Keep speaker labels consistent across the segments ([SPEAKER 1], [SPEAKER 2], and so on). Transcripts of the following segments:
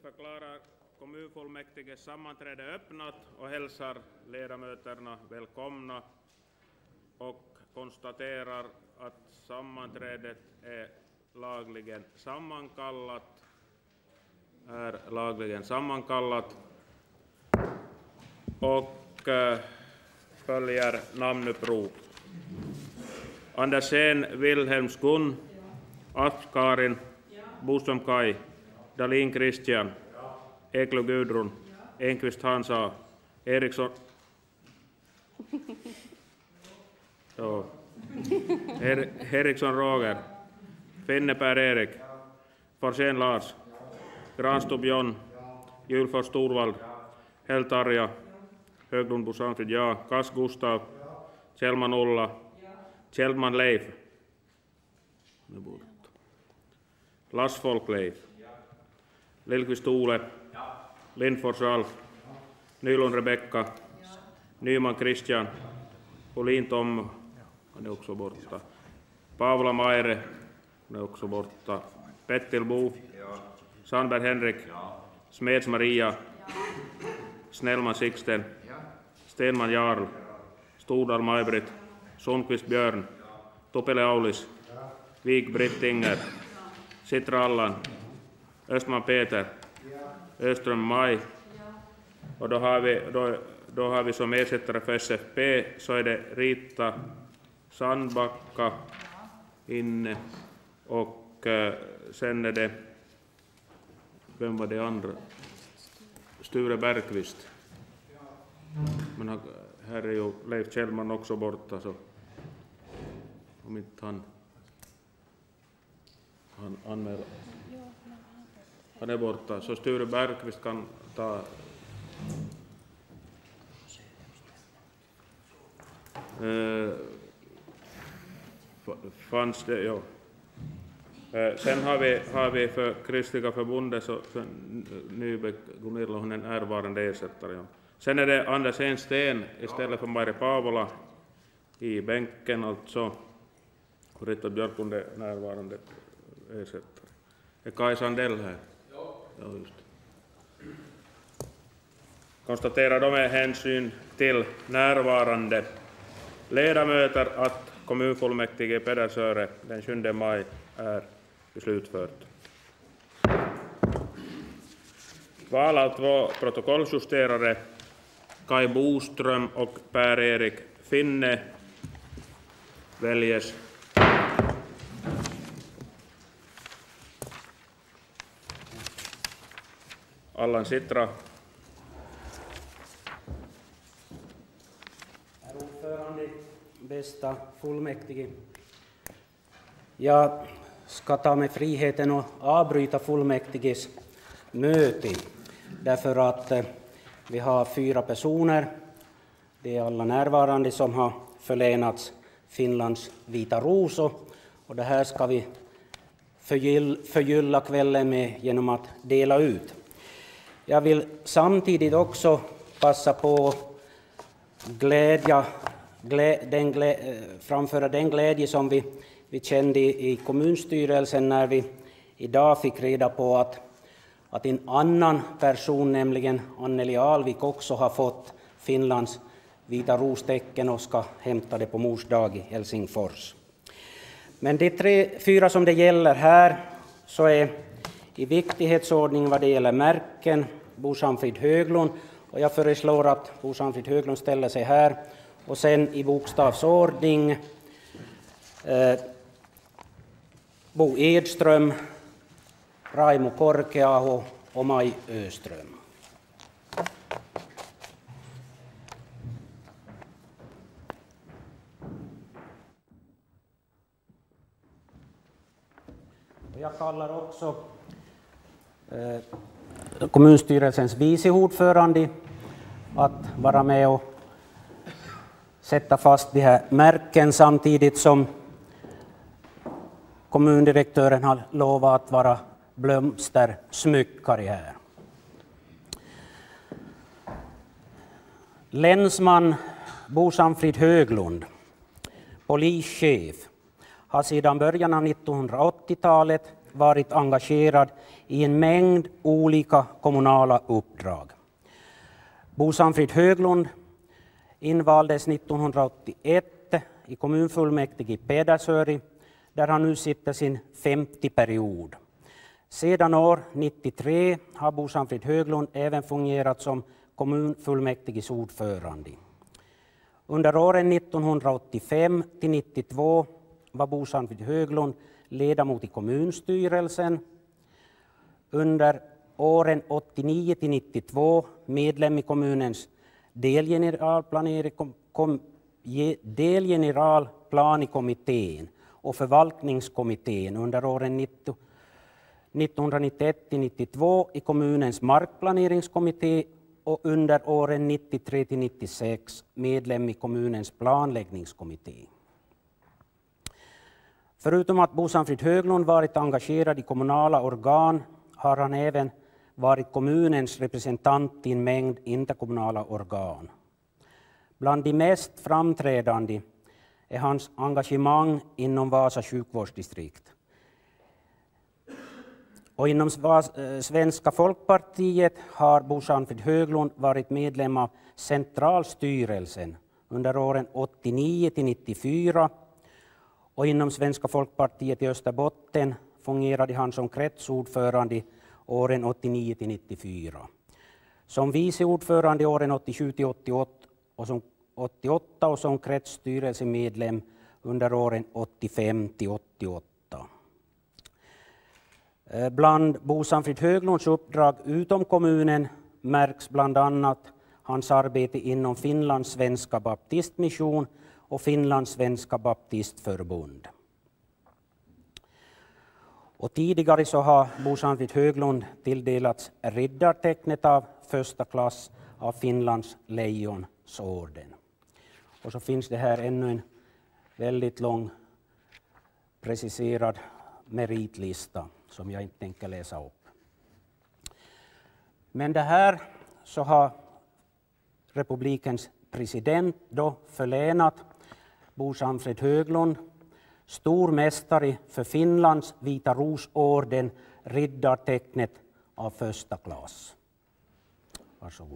[SPEAKER 1] förklarar kommunfullmäktiges sammanträde öppnat och hälsar ledamöterna välkomna och konstaterar att sammanträdet är lagligen sammankallat och följer namnupprop. Andersén Wilhelms Gun, Asp Karin, Boström Kai, Dahlin Christian, Eklöf Gudrun, Enqvist Hansa, Eriksson Eriksson Roger, Finneberg Erik, Forsén Lars, Granstubb John, Julfors Torvald, Hell Tarja, Höglund Bo Sanfrid ja, Kass Gustav, Kjellman Ulla, Kjellman Leif, Lassfolk Leif, Lillqvist Ole, Lindfors Ralf, Nylund Rebecka, Nyman Christian, Olin Tom, han är också borta, Paula Maire, han är också borta, Pettil Bo, Sandberg Henrik, Smeds Maria, Snellman Sixten, Stenman Jarl, Stordal Maj-Britt, Sundqvist Björn, Topele Aulis, Vik Britt Inger, Sitra Allan, Östman Peter, Öström Maj, och då har vi som ersättare för SFP så är det Rita Sandbacka inne och sen är det, vem var det andra? Sture Bergqvist. Men här är ju Leif Kjellman också borta, så om inte han anmäler. Han är borta, så Sture Bergqvist kan ta. Fanns det, ja. Sen har vi för Kristliga förbundet så Nybeck Gunilla, hon är en närvarande ersättare. Ja. Sen är det Anders Sten istället för Mari Paavola i bänken, alltså. Och Rita Björklund är närvarande ersättare. Är Kaj Sandell här? Ja, just det. Konstaterar de med hänsyn till närvarande ledamöter att kommunfullmäktige i Pedersöre den 7 maj är beslutfört. Val av 2 protokolljusterare, Kai Boström och Per-Erik Finne, väljes. Allan Sitra.
[SPEAKER 2] Herr ordförande, bästa fullmäktige. Jag ska ta mig friheten att avbryta fullmäktiges möte därför att vi har 4 personer, det är alla närvarande, som har förlänats Finlands vita ros, och det här ska vi förgylla kvällen med genom att dela ut. Jag vill samtidigt också passa på att framföra den glädje som vi kände i kommunstyrelsen när vi idag fick reda på att en annan person, nämligen Anneli Alvik, också har fått Finlands vita rostecken och ska hämta det på mors dag i Helsingfors. Men de 4 som det gäller här så är i viktighetsordning vad det gäller märken Bo Sanfrid Höglund, och jag föreslår att Bo Sanfrid Höglund ställer sig här, och sen i bokstavsordning Bo Edström, Raimo Korkeaho och Maj Öström. Jag kallar också kommunstyrelsens vice ordförande att vara med och sätta fast de här märken, samtidigt som kommundirektören har lovat att vara blomstersmyckare här. Länsman Bo Sanfrid Höglund, polischef, har sedan början av 1980-talet varit engagerad i en mängd olika kommunala uppdrag. Bo Sanfrid Höglund invaldes 1981 i kommunfullmäktige i Pedersöri, där han nu sitter sin 50:e period. Sedan år 1993 har Bo Sanfrid Höglund även fungerat som kommunfullmäktiges ordförande. Under åren 1985 till 1992 var Bo Sanfrid Höglund ledamot i kommunstyrelsen. Under åren 1989 till 1992 medlem i kommunens delgeneralplanekommittén och förvaltningskommittén. Under åren 1991 till 1992 i kommunens markplaneringskommitté och under åren 1993 till 1996 medlem i kommunens planläggningskommitté. Förutom att Bo Sanfrid Höglund varit engagerad i kommunala organ har han även varit kommunens representant i en mängd interkommunala organ. Bland de mest framträdande är hans engagemang inom Vasa sjukvårdsdistrikt. Och inom Svenska folkpartiet har Bo Sanfrid Höglund varit medlem av centralstyrelsen under åren 1989 till 1994. Och inom Svenska folkpartiet i Österbotten fungerade han som kretsordförande åren 1989 till 1994. Som viceordförande åren 1987 till 1988 och som kretsstyrelsemedlem under åren 1985 till 1988. Bland Bo Sanfrid Höglunds uppdrag utom kommunen märks bland annat hans arbete inom Finlands svenska baptistmission och Finlands svenska baptistförbund. Och tidigare så har Bo Sanfrid Höglund tilldelats riddartecknet av första klass av Finlands Lejonsorden. Och så finns det här ännu en väldigt lång preciserad meritlista som jag inte tänker läsa upp. Men det här så har republikens president då förlänat Bo Sanfrid Höglund stormästare för Finlands Vita Rosorden riddartecknet av första klass. Varsågod.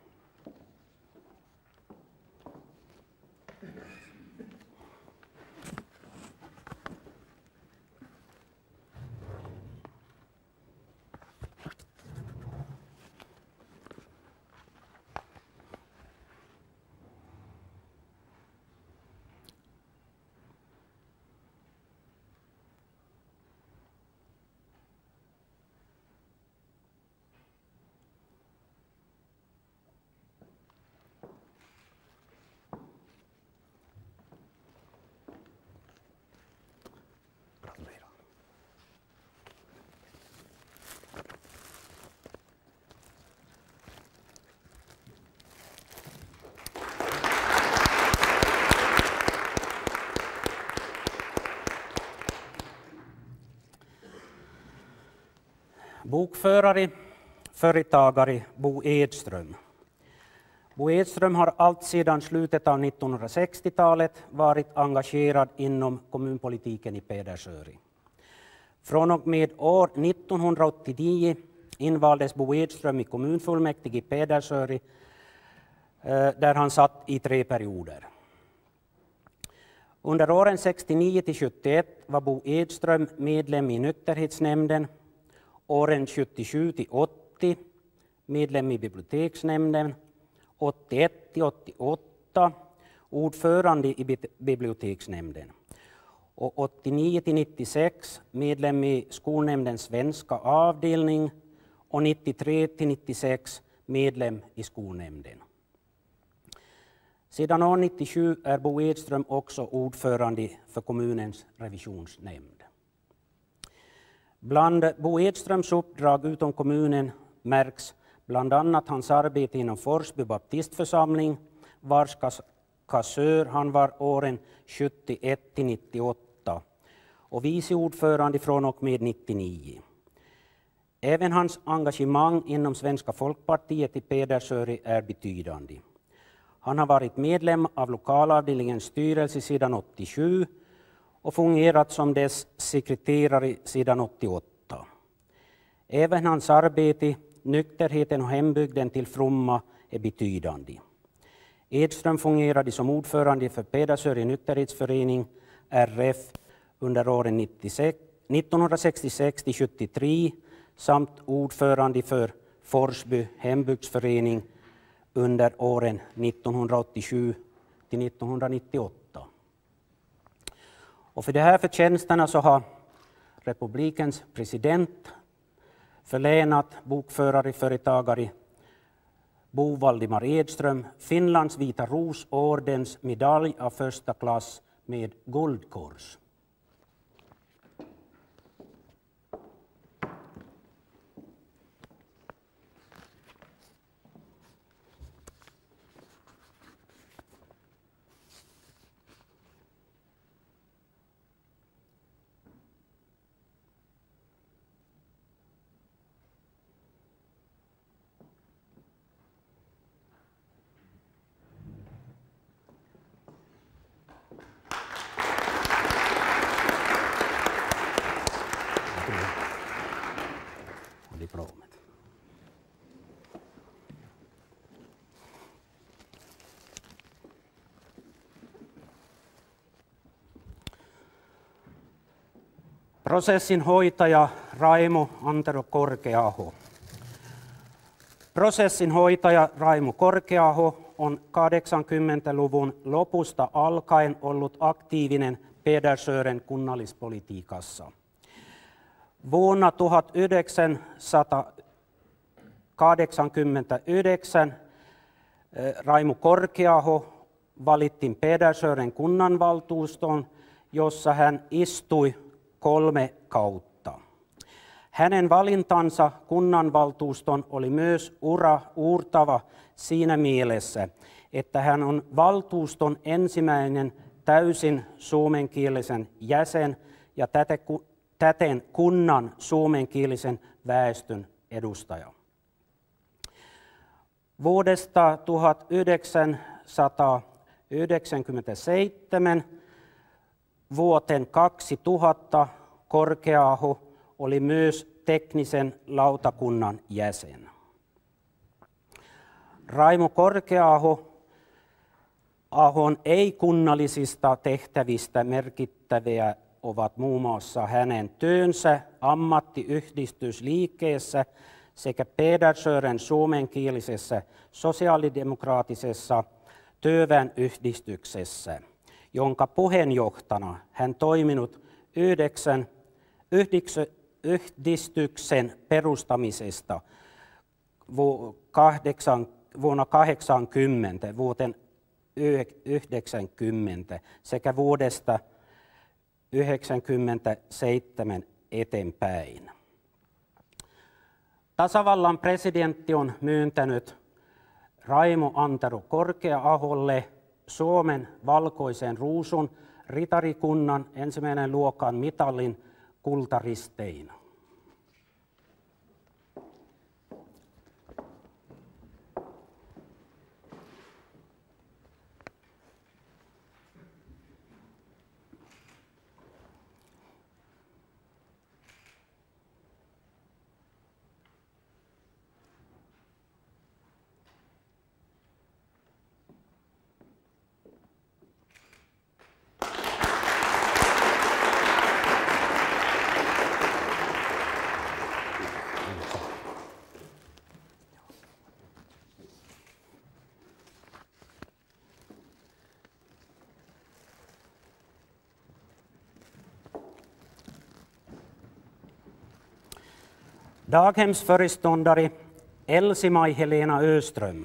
[SPEAKER 2] Bokförare, företagare Bo Edström. Bo Edström har allt sedan slutet av 1960-talet varit engagerad inom kommunpolitiken i Pedersöri. Från och med år 1989 invaldes Bo Edström i kommunfullmäktige i Pedersöri där han satt i 3 perioder. Under åren 69 till 71 var Bo Edström medlem i nykterhetsnämnden. Åren 77 till 80 medlem i biblioteksnämnden, 81 till 88 ordförande i biblioteksnämnden och 89 till 96 medlem i skolnämndens svenska avdelning och 93 till 96 medlem i skolnämnden. Sedan år 1997 är Bo Edström också ordförande för kommunens revisionsnämnd. Bland Bo Edströms uppdrag utom kommunen märks bland annat hans arbete inom Forsby baptistförsamling, vars kassör han var åren 71 till 98 och vice ordförande från och med 1999. Även hans engagemang inom Svenska folkpartiet i Pedersöri är betydande. Han har varit medlem av lokalavdelningens styrelse sedan 1987 och fungerat som dess sekreterare sedan 1988. Även hans arbete, nykterheten och hembygden till fromma är betydande. Edström fungerade som ordförande för Pedersöre nykterhetsförening, RF, under åren 1966-73 samt ordförande för Forsby hembygdsförening under åren 1987-1998. Och för de här förtjänsterna så har republikens president förlänat bokförare, företagare Bo Valdemar Edström Finlands Vita Ros-ordens medalj av första klass med guldkors. Diplomet. Prosessin hoitaja Raimo Antero Korkeaho. Prosessin hoitaja Raimo Korkeaho on 80-luvun lopusta alkaen ollut aktiivinen Pedersören kunnallispolitiikassa. Vuonna 1989 Raimo Korkeaho valittiin Pedersören kunnanvaltuustoon, jossa hän istui 3 kautta. Hänen valintansa kunnanvaltuuston oli myös uurtava siinä mielessä, että hän on valtuuston ensimmäinen täysin suomenkielisen jäsen ja täten kunnan suomenkielisen väestön edustaja. Vuodesta 1997 vuoteen 2000 Korkeaho oli myös teknisen lautakunnan jäsen. Raimo Korkeahon ei-kunnallisista tehtävistä merkittäviä ovat muun muassa hänen työnsä ammattiyhdistysliikkeessä sekä Pedersören suomenkielisessä sosiaalidemokraattisessa työväenyhdistyksessä, jonka puheenjohtajana hän toiminut yhdistyksen perustamisesta vuonna 80 vuoteen 90 sekä vuodesta 1997 eteenpäin. Tasavallan presidentti on myöntänyt Raimo Antero Korkeaholle Suomen valkoisen ruusun ritarikunnan 1. luokan mitalin kultaristein. Daghemsföreståndare Elsie-Maj Helena Öström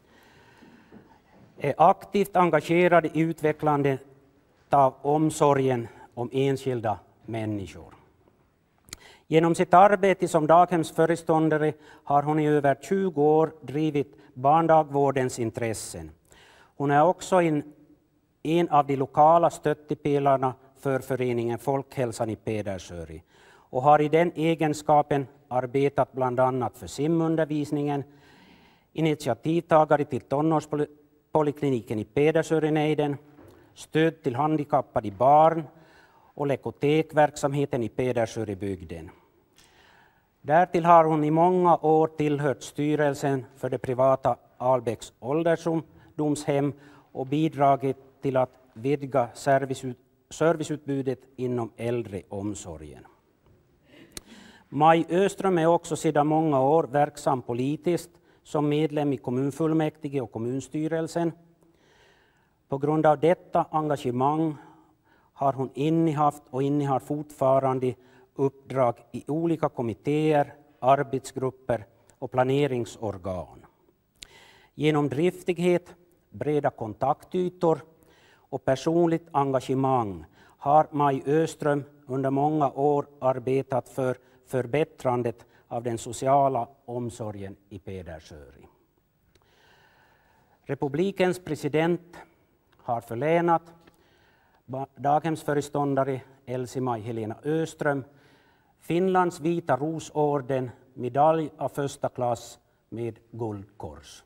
[SPEAKER 2] är aktivt engagerad i utvecklandet av omsorgen om enskilda människor. Genom sitt arbete som daghemsföreståndare har hon i över 20 år drivit barndagvårdens intressen. Hon är också en av de lokala stöttepelarna för föreningen Folkhälsan i Pedersöre och har i den egenskapen arbetat bland annat för simundervisningen, initiativtagare till tonårspolikliniken i Pedersörenejden, stöd till handikappade barn och lekotekverksamheten i Pedersöribygden. Därtill har hon i många år tillhört styrelsen för det privata Albäcks ålderdomshem och bidragit till att vidga serviceutbudet inom äldreomsorgen. Maj Öström är också sedan många år verksam politiskt som medlem i kommunfullmäktige och kommunstyrelsen. På grund av detta engagemang har hon innehaft och innehar fortfarande uppdrag i olika kommittéer, arbetsgrupper och planeringsorgan. Genom driftighet, breda kontaktytor och personligt engagemang har Maj Öström under många år arbetat för förbättrandet av den sociala omsorgen i Pedersöri. Republikens president har förlänat daghemsföreståndare Elsie-Maj Helena Öström Finlands vita rosorden, medalj av första klass med guldkors.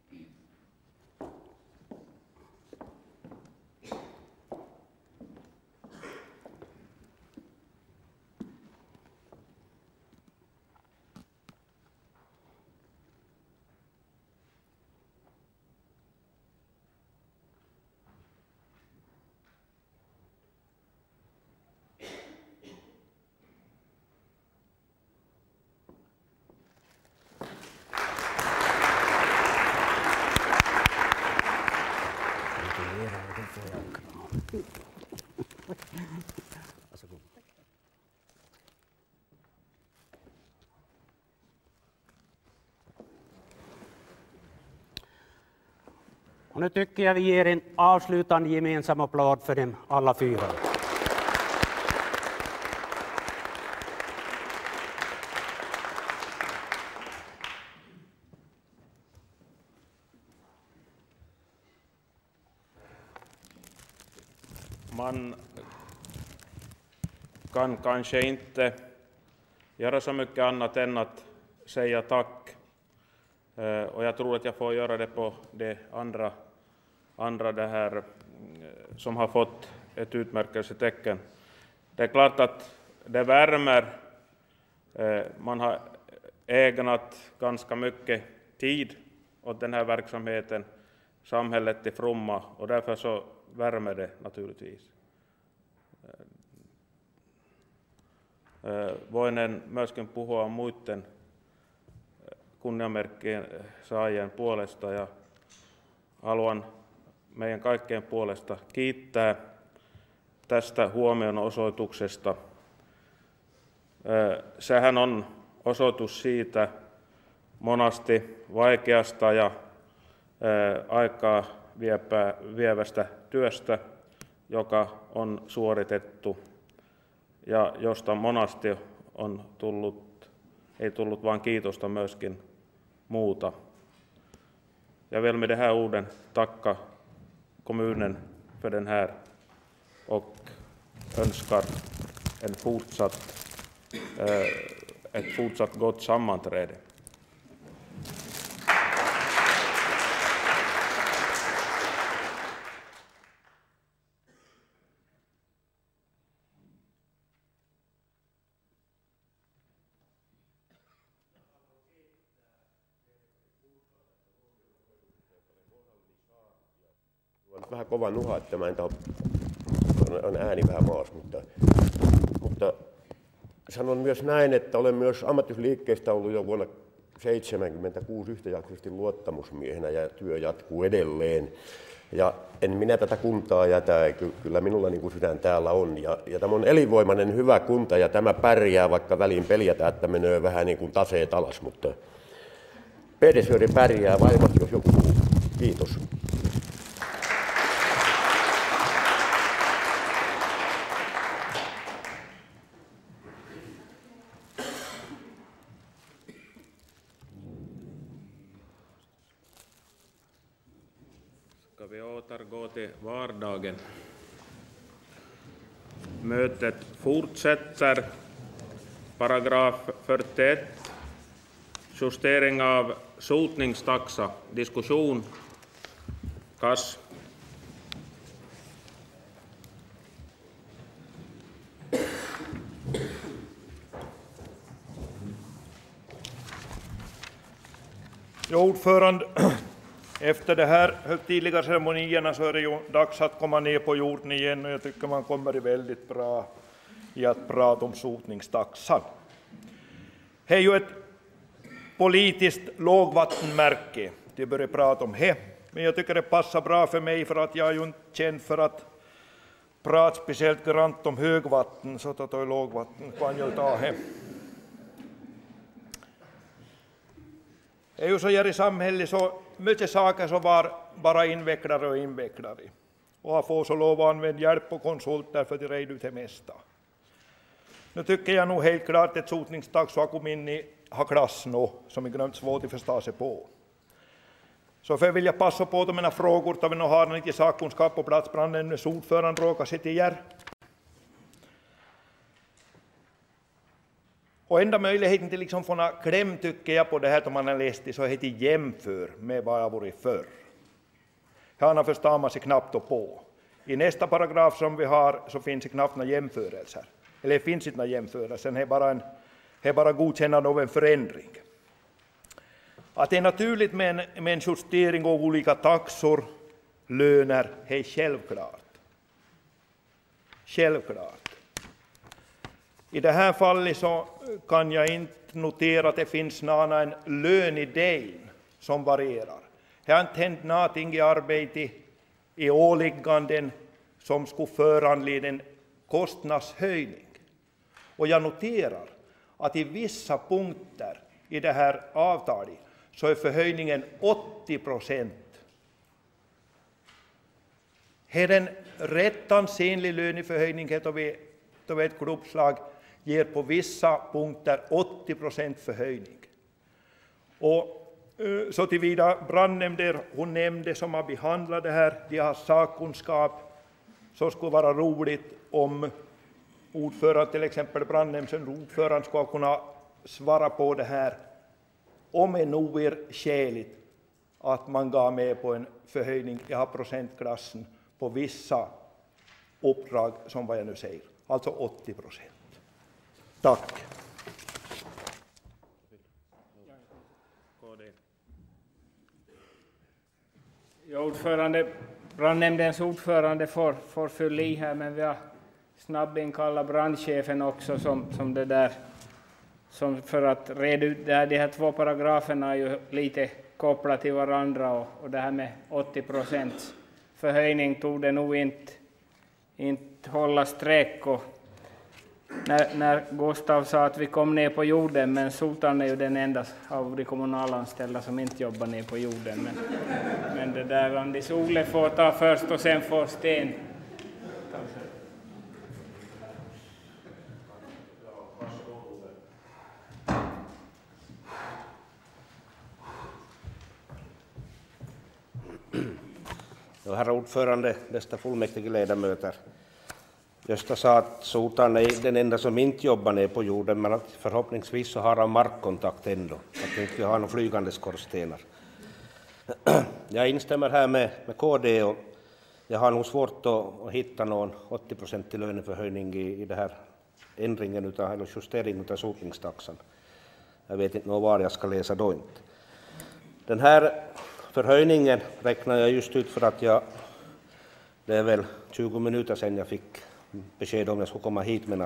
[SPEAKER 2] Och nu tycker jag vi ger en avslutande gemensam applåd för dem alla fyra.
[SPEAKER 1] Man kan kanske inte göra så mycket annat än att säga tack. Och jag tror att jag får göra det på det andra det här, som har fått ett utmärkelsetecken. Det är klart att det värmer. Man har ägnat ganska mycket tid åt den här verksamheten, samhället till fromma, och därför så värmer det naturligtvis. Voinen myöskin puhua muiden kunniamerkkien saajien puolesta ja haluan meidän kaikkien puolesta kiittää tästä huomionosoituksesta. Sehän on osoitus siitä monasti vaikeasta ja aikaa vievästä työstä, joka on suoritettu ja josta monasti on ei tullut vain kiitosta, myöskin muuta. Jag vill med det här orden tacka kommunen för den här och önskar ett fortsatt gott sammanträde.
[SPEAKER 3] Vähän kova nuha, että mä en on ääni vähän maassa, mutta sanon myös näin, että olen myös ammattiyhdistysliikkeestä ollut jo vuonna 1976 yhtäjaksoisesti luottamusmiehenä ja työ jatkuu edelleen. Ja en minä tätä kuntaa jätä, kyllä minulla niin kuin sydän täällä on. Ja tämä on elinvoimainen hyvä kunta ja tämä pärjää, vaikka väliin peljätään, että menee vähän niin kuin taseet alas, mutta Pedersöri pärjää varmasti, jos joku muu. Kiitos.
[SPEAKER 1] Vi återgår till vardagen. Mötet fortsätter. Paragraf 41. Justering av sotningstaxa. Diskussion. Kass.
[SPEAKER 4] Ja, ordförande, efter de här högtidliga ceremonierna så är det ju dags att komma ner på jorden igen, och jag tycker man kommer väldigt bra i att prata om sotningstaxan. Det är ju ett politiskt lågvattenmärke, det börjar prata om det, men jag tycker det passar bra för mig för att jag är ju inte känd för att prata speciellt grant om högvatten, så att det lågvatten kan jag ta det. Det är ju så här i samhället så mycket saker som var bara invecklare och invecklare. Och jag får så lov att använda hjälp och konsulter för att reda ut det mesta. Nu tycker jag nog helt klart att sotningstaxa har kommit in i klass nu, som är glömt svårt att förstå sig på. Så för vill jag passa på de mina frågor, då vi nu har lite sakkunskap på plats, brandnämndens ordförande råkar sig till er. Och enda möjligheten till liksom få kläm tycker jag på det här som man har läst i, så heter jämför med vad jag varit förr. Här förstår man sig knappt och på. I nästa paragraf som vi har så finns det knappt några jämförelser. Eller det finns inte några jämförelser, det är bara godkännande av en förändring. Att det är naturligt med en justering av olika taxor, löner, det är självklart. Självklart. I det här fallet så kan jag inte notera att det finns en lönidé som varierar. Det har inte hänt någonting i arbete i åligganden som skulle föranleda en kostnadshöjning. Och jag noterar att i vissa punkter i det här avtalet så är förhöjningen 80%. Det är en rätt ansenlig löneförhöjning då ett klubbslag ger på vissa punkter 80% förhöjning. Och så tillvida brandnämnder, hon nämnde som har behandlat det här, de har sakkunskap, så skulle vara roligt om ordförande, till exempel brandnämndens ordförande, ska kunna svara på det här. Om det nog är skäligt att man gav med på en förhöjning i procentklassen på vissa uppdrag som vad jag nu säger, alltså 80%. Tack.
[SPEAKER 5] Ja, ordförande, brandnämndens ordförande får fylla i här, men vi har snabbinkallat brandchefen också som det där, som för att reda ut det här. De här två paragraferna är ju lite kopplat till varandra, och det här med 80% förhöjning tog det nog inte hålla streck. Och när Gustav sa att vi kom ner på jorden, men Sotan är ju den enda av de kommunalanställda som inte jobbar ner på jorden. Men det där Andis Ole får ta först och sen får Sten.
[SPEAKER 6] Herra ordförande, bästa fullmäktige ledamöter. Gösta sa att Sotan är den enda som inte jobbar ner på jorden, men att förhoppningsvis så har han markkontakt ändå, att inte vi har några flygande skorstenar. Jag instämmer här med KD, och jag har nog svårt att hitta någon 80% löneförhöjning i det här ändringen eller justeringen av sotningstaxan. Jag vet inte var jag ska läsa då inte. Den här förhöjningen räknar jag just ut för att det är väl 20 minuter sedan jag fick besked om jag skulle komma hit, men att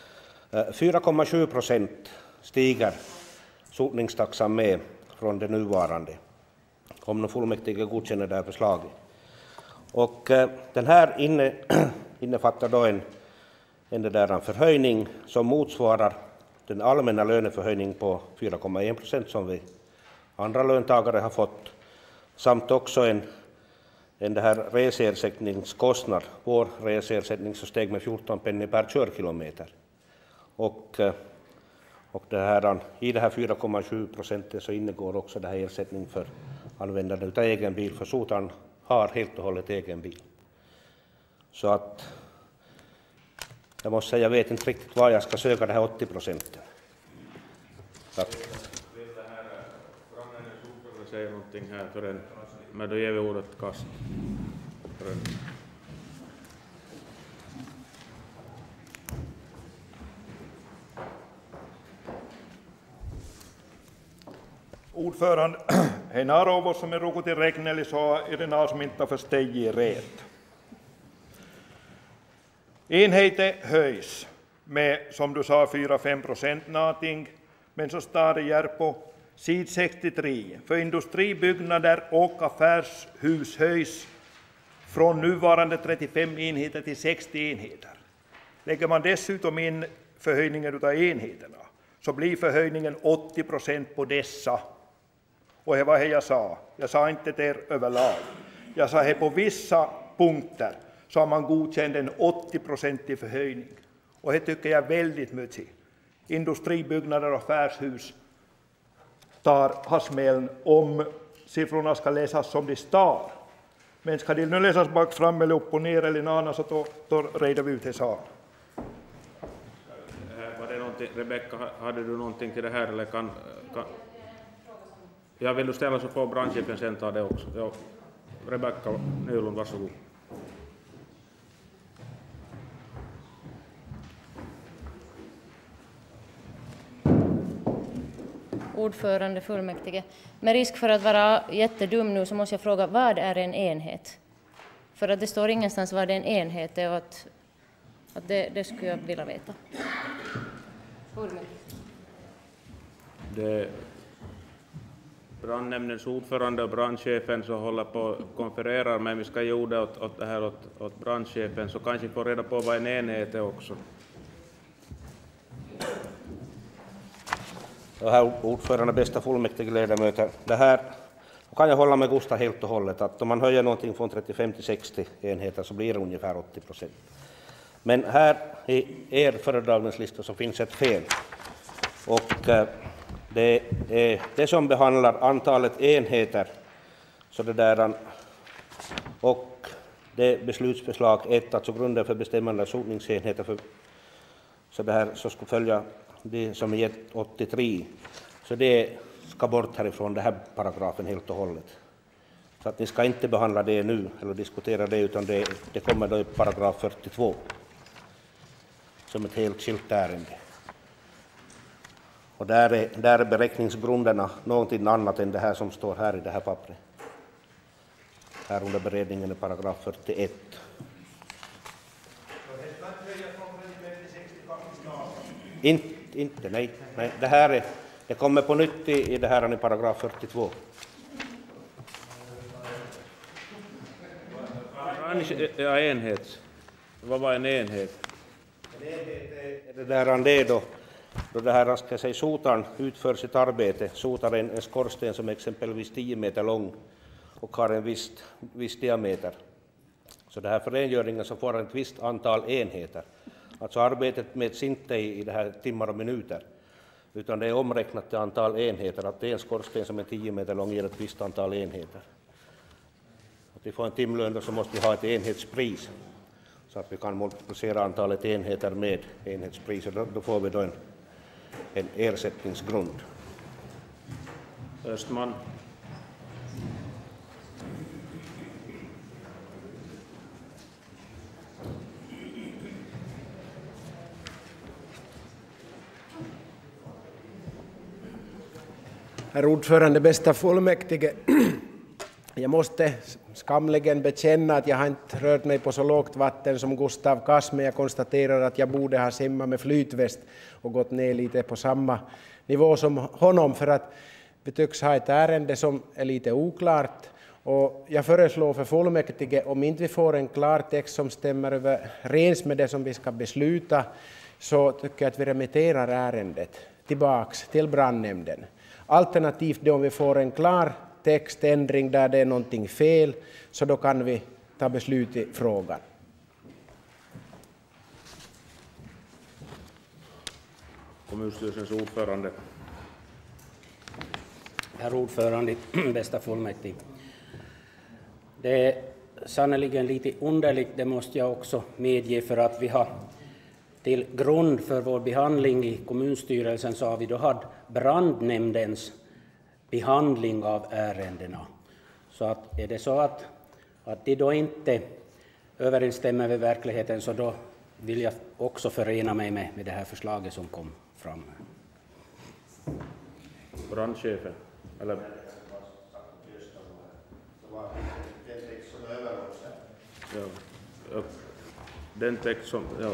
[SPEAKER 6] 4,7% stiger sotningstaxan med från det nuvarande, om de fullmäktige godkänner det här förslaget. Och den här innefattar då en förhöjning som motsvarar den allmänna löneförhöjning på 4,1% som vi andra löntagare har fått, samt också en det här reseersättningskostnad. Vår reseersättning så steg med 14 penny per körkilometer. Och det här, i det här 4,7% så ingår också det här ersättning för användande av egen bil, för Sotan har helt och hållet egen bil. Så att jag måste säga, jag vet inte riktigt var jag ska söka det här 80%. Tack.
[SPEAKER 1] Vill det här brandnämndens ordförande säga någonting här förrän, men då ger vi ordet Kast.
[SPEAKER 4] Ordförande Heinarovo som är rukutin regneli så är det något som inte förstår rätt. Enheten höjs med, som du sa, 4-5% någonting, men så står det här på sid 63. För industribyggnader och affärshus höjs från nuvarande 35 enheter till 60 enheter. Lägger man dessutom in förhöjningen av enheterna så blir förhöjningen 80% på dessa. Och det var det jag sa. Jag sa inte det överlag. Jag sa att på vissa punkter så har man godkänt en 80% förhöjning. Och det tycker jag är väldigt mycket. Industribyggnader och affärshus har smällen om siffrorna ska läsas som de står. Men ska de nu läsas bak fram eller upp och ner eller något annat så då reder vi ut det så.
[SPEAKER 1] Var det någonting, Rebecka, hade du någonting till det här eller kan... Jag vill du ställa så får brandchefen sen ta det också. Ja. Rebecka Nylund, varsågod.
[SPEAKER 7] Ordförande fullmäktige. Med risk för att vara jättedum nu så måste jag fråga, vad är en enhet? För att det står ingenstans vad en enhet är och att det skulle jag vilja veta.
[SPEAKER 1] Det brandnämndens ordförande och brandchefen så håller på och konfererar, men vi ska ge ordet åt brandchefen så kanske får reda på vad en enhet är också.
[SPEAKER 6] Och här ordförande, bästa fullmäktigeledamöter. Det här kan jag hålla med Gustav helt och hållet, att om man höjer någonting från 35 till 60 enheter så blir det ungefär 80%. Men här i er föredragningslista så finns ett fel. Och det är det som behandlar antalet enheter så det där, och det beslutsförslag 1, alltså grunden för bestämmande av sotningsenheter för, så det här så ska följa det som är gett 83. Så det ska bort härifrån den här paragrafen helt och hållet. Så att ni ska inte behandla det nu eller diskutera det, utan det kommer då i paragraf 42 som ett helt skilt ärende. Och där är beräkningsgrunderna någonting annat än det här som står här i det här pappret. Här under beredningen i paragraf 41. Inte, nej. Det kommer på nytt i det här i paragraf 42.
[SPEAKER 1] Ja, enhet. Vad var en enhet?
[SPEAKER 6] En enhet är det där då det här ska säga sotaren utför sitt arbete. Sotaren är en skorsten som är exempelvis 10 meter lång och har en viss diameter. Så det här för rengöringen så får ett visst antal enheter. Alltså arbetet mäts inte i det här timmar och minuter, utan det är omräknat till antal enheter. Att det är en skorsten som är 10 meter lång ger ett visst antal enheter. Att vi får en timlön så måste vi ha ett enhetspris, så att vi kan multiplicera antalet enheter med enhetspriset. Då får vi då en ersättningsgrund.
[SPEAKER 1] Östman.
[SPEAKER 8] Herr ordförande, bästa fullmäktige. Jag måste skamligen bekänna att jag har inte rört mig på så lågt vatten som Gustav Kass, men jag konstaterar att jag borde ha simmat med flytväst och gått ner lite på samma nivå som honom, för att vi tycks ha ett ärende som är lite oklart. Och jag föreslår för fullmäktige, om inte vi får en klar text som stämmer överens med det som vi ska besluta, så tycker jag att vi remitterar ärendet tillbaks till brandnämnden. Alternativt då om vi får en klar textändring där det är någonting fel, så då kan vi ta beslut i frågan.
[SPEAKER 1] Kommunstyrelsens ordförande.
[SPEAKER 2] Herr ordförande, bästa fullmäktige. Det är sannoliken lite underligt, det måste jag också medge, för att vi har till grund för vår behandling i kommunstyrelsen så har vi då haft brandnämndens behandling av ärendena. Så att är det så att de då inte överensstämmer med verkligheten, så då vill jag också förena mig med det här förslaget som kom fram.
[SPEAKER 1] Brandchefen. Eller? Ja. Den text som, ja.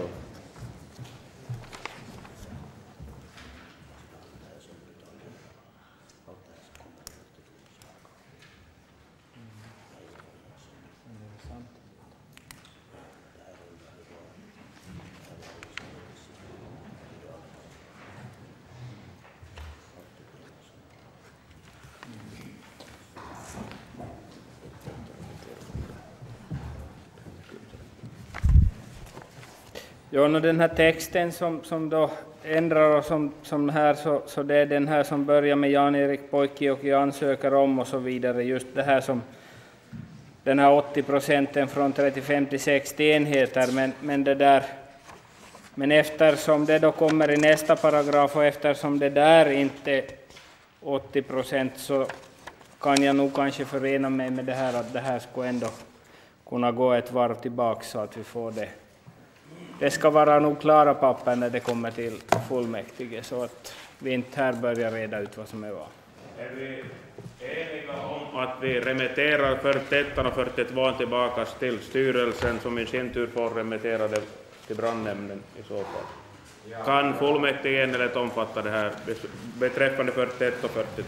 [SPEAKER 5] Ja, och den här texten som då ändrar och som här, så det är den här som börjar med Jan-Erik Poikkijoki ansöker om och så vidare. Just det här som den här 80% från 35 till 60 enheter. Men eftersom det då kommer i nästa paragraf och eftersom det där inte 80% så kan jag nog kanske förena mig med det här att det här skulle ändå kunna gå ett varv tillbaka så att vi får det. Det ska vara nog klara papper när det kommer till fullmäktige så att vi inte här börjar reda ut vad som är vad.
[SPEAKER 1] Är vi eniga om att vi remitterar 41 och 42 tillbaka till styrelsen som i sin tur får remittera det till brandnämnden i så fall? Ja. Kan fullmäktige enligt omfatta det här beträffande 41 och 42?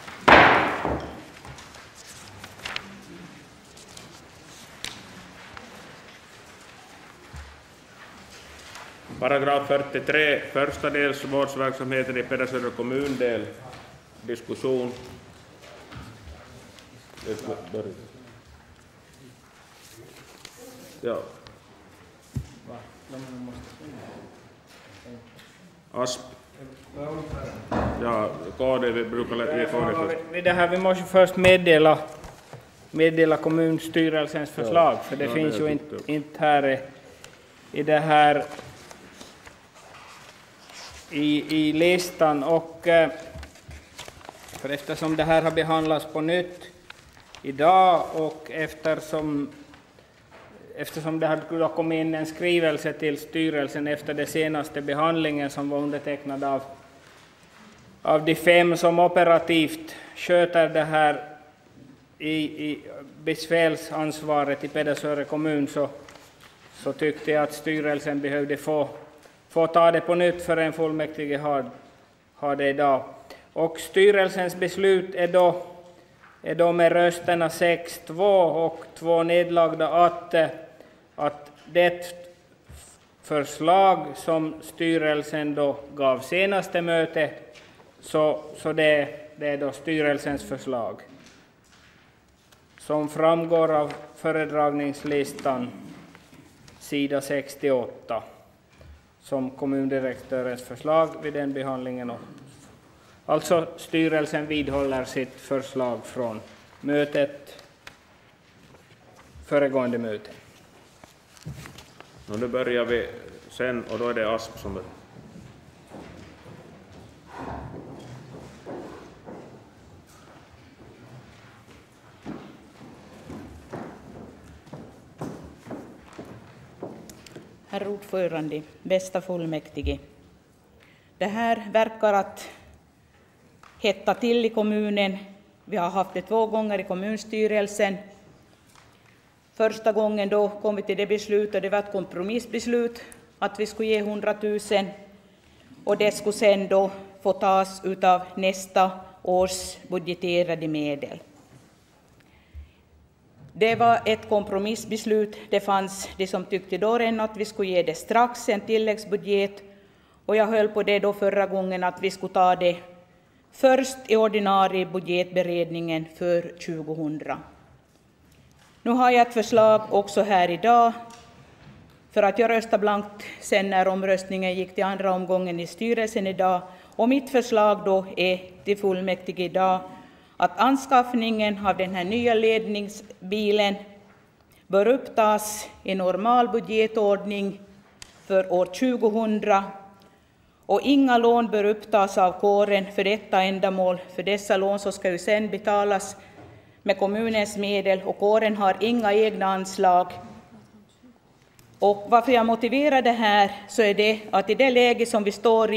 [SPEAKER 1] Paragraf 43, första dels vårdsverksamheten i Pedersöre kommundel, diskussion. Ja. Asp. Ja, KD, vi brukar ge KD först.
[SPEAKER 5] Vi måste först meddela kommunstyrelsens förslag, för det finns ju inte här i det här i listan, och för eftersom det här har behandlats på nytt idag och eftersom det har kommit in en skrivelse till styrelsen efter den senaste behandlingen som var undertecknad av de 5 som operativt sköter det här i befälsansvaret i Pedersöre kommun, så tyckte jag att styrelsen behövde få ta det på nytt för en fullmäktige har det idag. Och styrelsens beslut är då med rösterna 6-2 och 2 nedlagda att det förslag som styrelsen då gav senaste möte, så det är då styrelsens förslag. Som framgår av föredragningslistan sida 68. Som kommundirektörens förslag vid den behandlingen. Alltså styrelsen vidhåller sitt förslag från föregående möte.
[SPEAKER 1] Nu börjar vi sen, och då är det Asp som är.
[SPEAKER 9] Herr ordförande, bästa fullmäktige. Det här verkar att hetta till i kommunen. Vi har haft det 2 gånger i kommunstyrelsen. Första gången då kom vi till det beslutet, det var ett kompromissbeslut att vi skulle ge 100 000 och det skulle sen då få tas utav nästa års budgeterade medel. Det var ett kompromissbeslut. Det fanns de som tyckte då redan att vi skulle ge det strax, en tilläggsbudget. Och jag höll på det då förra gången att vi skulle ta det först i ordinarie budgetberedningen för 2000. Nu har jag ett förslag också här idag, för att jag röstade blankt sen när omröstningen gick till andra omgången i styrelsen idag. Och mitt förslag då är till fullmäktige idag att anskaffningen av den här nya ledningsbilen bör upptas i normal budgetordning för år 2000 och inga lån bör upptas av kåren för detta ändamål. För dessa lån så ska ju sen betalas med kommunens medel och kåren har inga egna anslag. Och varför jag motiverar det här så är det att i det läge som vi står i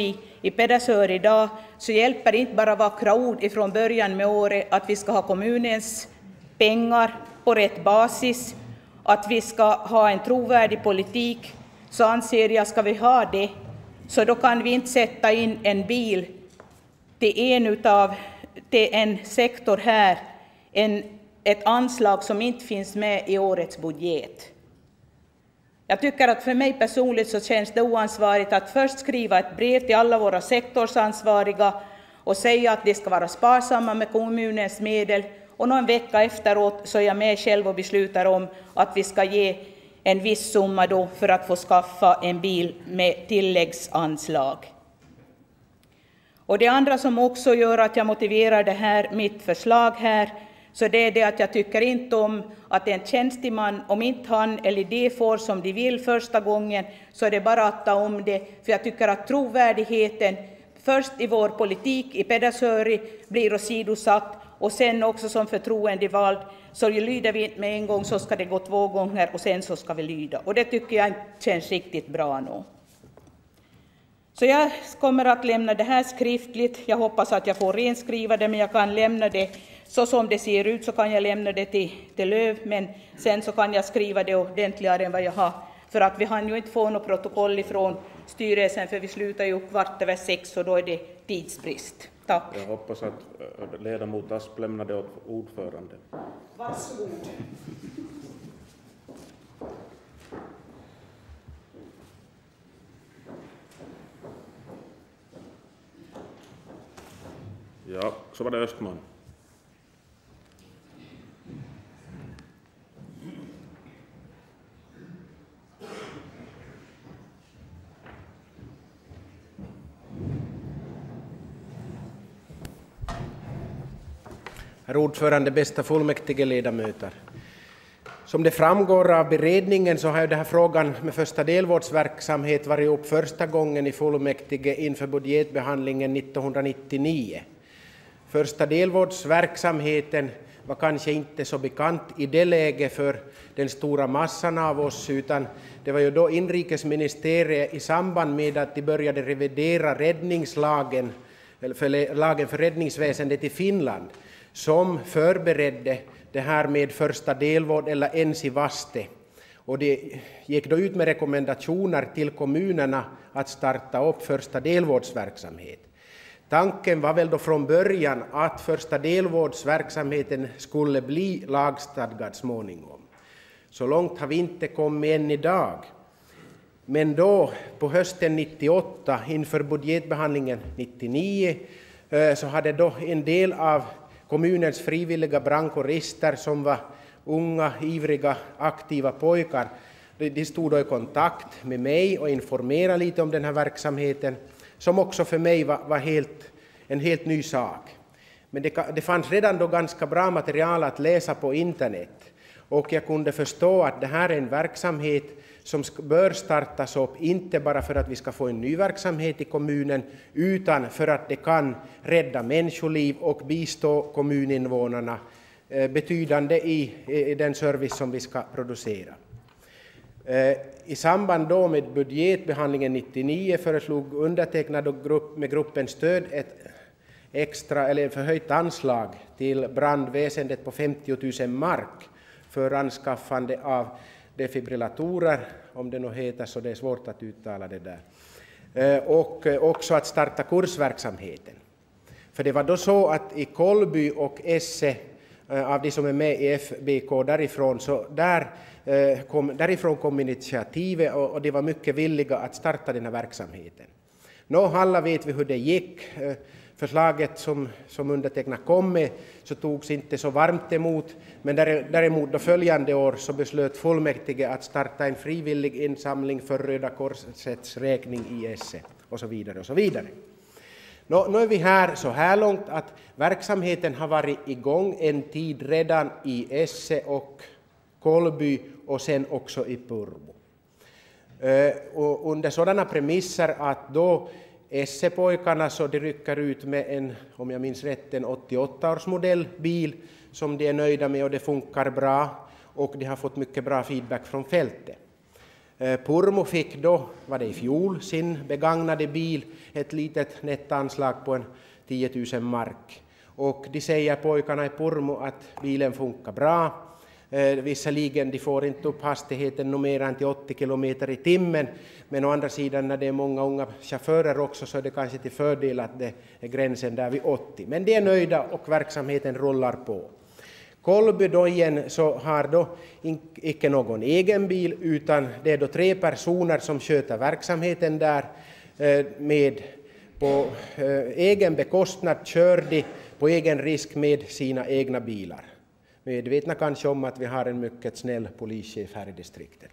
[SPEAKER 9] i Pedersör idag, så hjälper inte bara vackra ord ifrån början med året att vi ska ha kommunens pengar på rätt basis, att vi ska ha en trovärdig politik. Så anser jag, ska vi ha det, så då kan vi inte sätta in en bil till en sektor här, ett anslag som inte finns med i årets budget. Jag tycker att för mig personligt så känns det oansvarigt att först skriva ett brev till alla våra sektorsansvariga och säga att de ska vara sparsamma med kommunens medel, och någon vecka efteråt så är jag med själv och beslutar om att vi ska ge en viss summa då för att få skaffa en bil med tilläggsanslag. Och det andra som också gör att jag motiverar det här, mitt förslag här, så det är det att jag tycker inte om att en tjänsteman, om inte han eller de får som de vill första gången, så är det bara att ta om det. För jag tycker att trovärdigheten först i vår politik i Pedersöri blir åsidosatt, och sen också som förtroendevald, så lyder vi inte med en gång, så ska det gå 2 gånger och sen så ska vi lyda. Och det tycker jag inte känns riktigt bra nu. Så jag kommer att lämna det här skriftligt. Jag hoppas att jag får renskriva det, men jag kan lämna det så som det ser ut, så kan jag lämna det till Löv, men sen så kan jag skriva det ordentligare än vad jag har. För att vi hann ju inte få något protokoll ifrån styrelsen, för vi slutar ju 5:15 och då är det tidsbrist. Tack.
[SPEAKER 1] Jag hoppas att ledamot Asp lämnar det åt ordföranden.
[SPEAKER 9] Varsågod.
[SPEAKER 1] Ja, så var det Östman.
[SPEAKER 8] Herr ordförande, bästa fullmäktigeledamöter. Som det framgår av beredningen så har ju den här frågan med första delvårdsverksamhet varit upp första gången i fullmäktige inför budgetbehandlingen 1999. Första delvårdsverksamheten var kanske inte så bekant i det läget för den stora massan av oss, utan det var ju då inrikesministeriet i samband med att de började revidera räddningslagen, eller för lagen för räddningsväsendet i Finland, som förberedde det här med första delvård eller ensivaste. Och det gick då ut med rekommendationer till kommunerna att starta upp första delvårdsverksamhet. Tanken var väl då från början att första delvårdsverksamheten skulle bli lagstadgad småningom. Så långt har vi inte kommit än idag. Men då på hösten 98 inför budgetbehandlingen 99 så hade då en del av kommunens frivilliga brandkårister som var unga, ivriga, aktiva pojkar, de stod då i kontakt med mig och informerade lite om den här verksamheten, som också för mig var en helt ny sak. Men det fanns redan då ganska bra material att läsa på internet, och jag kunde förstå att det här är en verksamhet som bör startas upp, inte bara för att vi ska få en ny verksamhet i kommunen, utan för att det kan rädda människoliv och bistå kommuninvånarna betydande i den service som vi ska producera. I samband då med budgetbehandlingen 1999 föreslog undertecknad med gruppens stöd ett extra eller förhöjt anslag till brandväsendet på 50 000 mark för anskaffande av defibrillatorer, om det nu heter så, det är svårt att uttala det där. Och också att starta kursverksamheten. För det var då så att i Kolby och Esse, av de som är med i FBK därifrån, så därifrån kom initiativet och de var mycket villiga att starta den här verksamheten. Alla vet vi hur det gick. Förslaget som undertecknat kom med så togs inte så varmt emot, men däremot då följande år så beslöt fullmäktige att starta en frivillig insamling för Röda Korsets räkning i Esse och så vidare och så vidare. Nu är vi här så här långt att verksamheten har varit igång en tid redan i Esse och Kolby och sen också i Purmo. Och under sådana premisser att då Esse-pojkarna så de rycker ut med en, om jag minns rätt, en 88-årsmodell bil som de är nöjda med och det funkar bra och de har fått mycket bra feedback från fältet. Purmo fick då, var det i fjol, sin begagnade bil, ett litet nettanslag på en 10 000 mark. Och de säger pojkarna i Purmo att bilen funkar bra. Visserligen, de får inte upp hastigheten mer än till 80 kilometer i timmen, men å andra sidan när det är många unga chaufförer också så är det kanske till fördel att det är gränsen där vid 80. Men de är nöjda och verksamheten rullar på. Kolby då igen så har då inte någon egen bil utan det är då 3 personer som sköter verksamheten där med på egen bekostnad kör de på egen risk med sina egna bilar. Medvetna kanske om att vi har en mycket snäll polischef här i distriktet.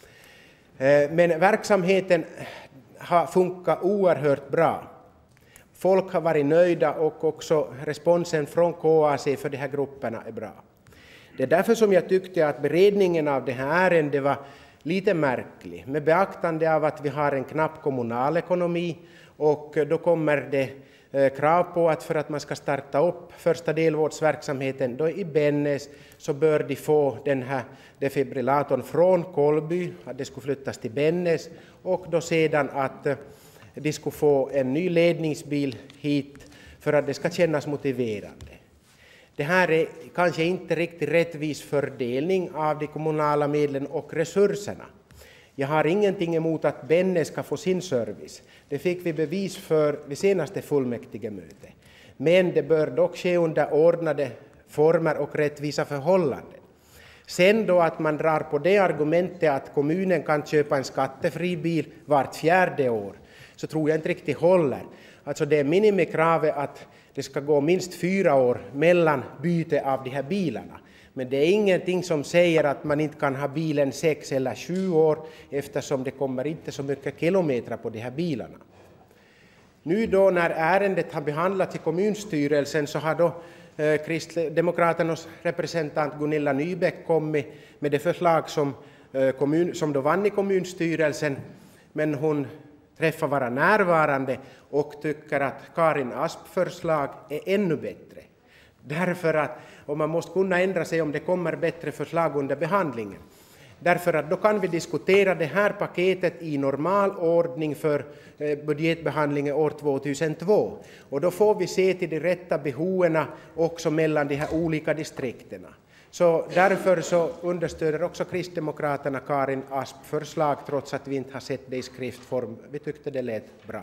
[SPEAKER 8] Men verksamheten har funkat oerhört bra. Folk har varit nöjda och också responsen från KAC för de här grupperna är bra. Det är därför som jag tyckte att beredningen av det här ärendet var lite märklig. Med beaktande av att vi har en knapp kommunal ekonomi och då kommer det krav på att för att man ska starta upp första delvårdsverksamheten då i Bennes så bör de få den här defibrillatorn från Kolby, att det skulle flyttas till Bennes och då sedan att de skulle få en ny ledningsbil hit för att det ska kännas motiverande. Det här är kanske inte riktigt rättvis fördelning av de kommunala medlen och resurserna. Jag har ingenting emot att Bennes ska få sin service. Det fick vi bevis för vid senaste fullmäktigemöte. Men det bör dock ske under ordnade former och rättvisa förhållanden. Sen då att man drar på det argumentet att kommunen kan köpa en skattefri bil vart 4:e år, så tror jag inte riktigt håller. Alltså det är minimikravet att det ska gå minst 4 år mellan byte av de här bilarna. Men det är ingenting som säger att man inte kan ha bilen 6 eller 7 år eftersom det kommer inte så mycket kilometer på de här bilarna. Nu då när ärendet har behandlats i kommunstyrelsen så har då Kristdemokraternas representant Gunilla Nybeck kommit med det förslag som då vann i kommunstyrelsen, men hon träffar vara närvarande och tycker att Karin Asps förslag är ännu bättre. Därför att, och man måste kunna ändra sig om det kommer bättre förslag under behandlingen. Därför att då kan vi diskutera det här paketet i normal ordning för budgetbehandlingen år 2002. Och då får vi se till de rätta behoven också mellan de här olika distrikterna. Så därför så understöder också Kristdemokraterna Karin Asp förslag trots att vi inte har sett det i skriftform. Vi tyckte det lät bra.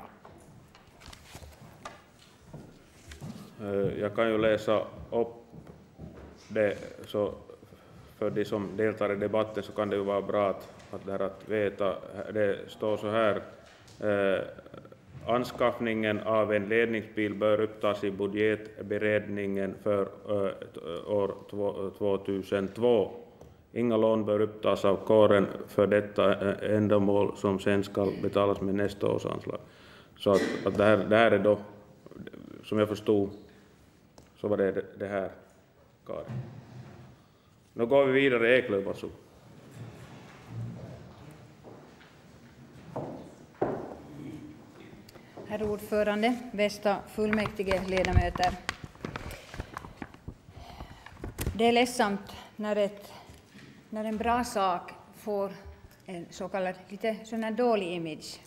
[SPEAKER 1] Jag kan ju läsa upp det, så för de som deltar i debatten så kan det ju vara bra att veta. Det står så här: anskaffningen av en ledningsbil bör upptas i budgetberedningen för år 2002. Inga lån bör upptas av kåren för detta ändamål som sen ska betalas med nästa års anslag. Så att det här är då, som jag förstod, så var det här, Karin. Nu går vi vidare. Eklöf, varsågod.
[SPEAKER 10] Herr ordförande, bästa fullmäktige ledamöter. Det är ledsamt när en bra sak får en så kallad lite sån här dålig image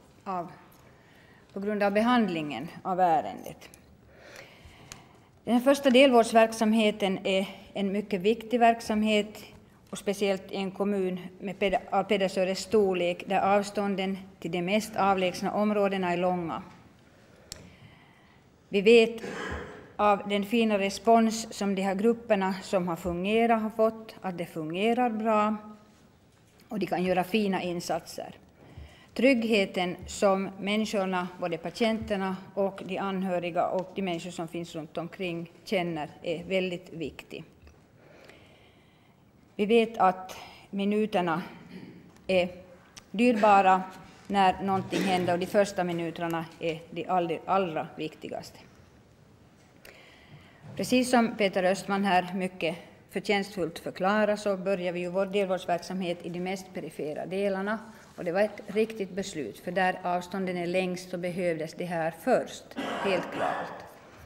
[SPEAKER 10] på grund av behandlingen av ärendet. Den första delvårdsverksamheten är en mycket viktig verksamhet, och speciellt i en kommun av Pedersöres storlek där avstånden till de mest avlägsna områdena är långa. Vi vet av den fina respons som de här grupperna som har fungerat har fått att det fungerar bra och de kan göra fina insatser. Tryggheten som människorna, både patienterna och de anhöriga och de människor som finns runt omkring känner är väldigt viktig. Vi vet att minuterna är dyrbara när någonting händer, och de första minuterna är de allra viktigaste. Precis som Peter Östman här mycket förtjänstfullt förklarar så börjar vi ju vår delvårdsverksamhet i de mest perifera delarna, och det var ett riktigt beslut, för där avstånden är längst så behövdes det här först, helt klart.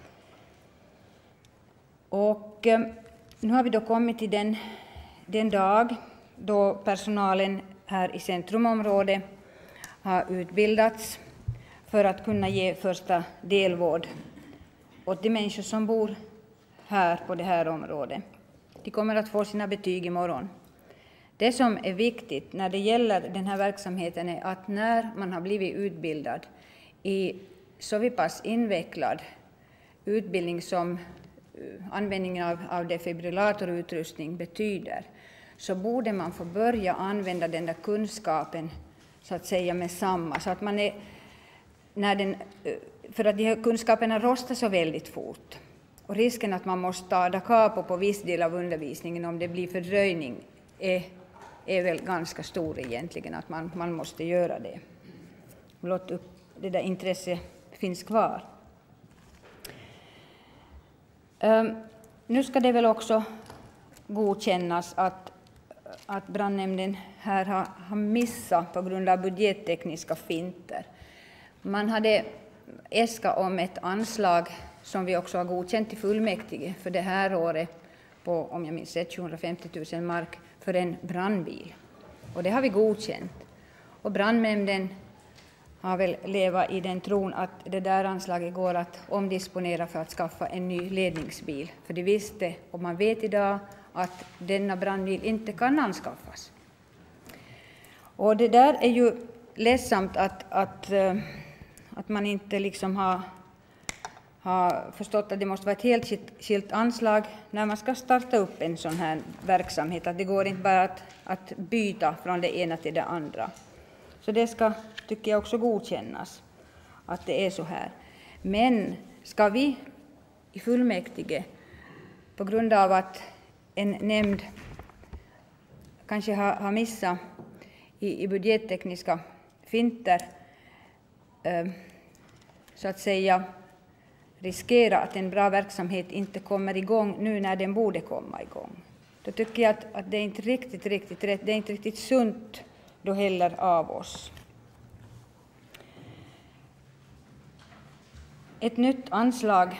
[SPEAKER 10] Och nu har vi då kommit till den dag då personalen här i centrumområdet har utbildats för att kunna ge första delvård åt de människor som bor här på det här området. De kommer att få sina betyg imorgon. Det som är viktigt när det gäller den här verksamheten är att när man har blivit utbildad i så pass invecklad utbildning som användningen av defibrillatorutrustning betyder, så borde man få börja använda den där kunskapen så att säga med samma. Så att man är, för att de här kunskaperna rostar så väldigt fort. Och risken att man måste ta da capo på viss del av undervisningen om det blir fördröjning är väl ganska stor egentligen, att man måste göra det. Låt upp det där intresset finns kvar. Nu ska det väl också godkännas att brandnämnden här har missat på grund av budgettekniska finter. Man hade äskat om ett anslag som vi också har godkänt i fullmäktige för det här året på, om jag minns rätt, 750 000 mark för en brandbil. Och det har vi godkänt. Och brandnämnden har väl levat i den tron att det där anslaget går att omdisponera för att skaffa en ny ledningsbil. För de visste, och man vet idag, att denna brandbil inte kan anskaffas. Och det där är ju ledsamt att man inte liksom har förstått att det måste vara ett helt skilt anslag när man ska starta upp en sån här verksamhet. Att det går inte bara att byta från det ena till det andra. Så det ska, tycker jag, också godkännas att det är så här. Men ska vi i fullmäktige, på grund av att en nämnd kanske har missat i budgettekniska finter, så att säga riskera att en bra verksamhet inte kommer igång nu när den borde komma igång. Då tycker jag att det är inte riktigt rätt, det är inte riktigt sunt då heller av oss. Ett nytt anslag,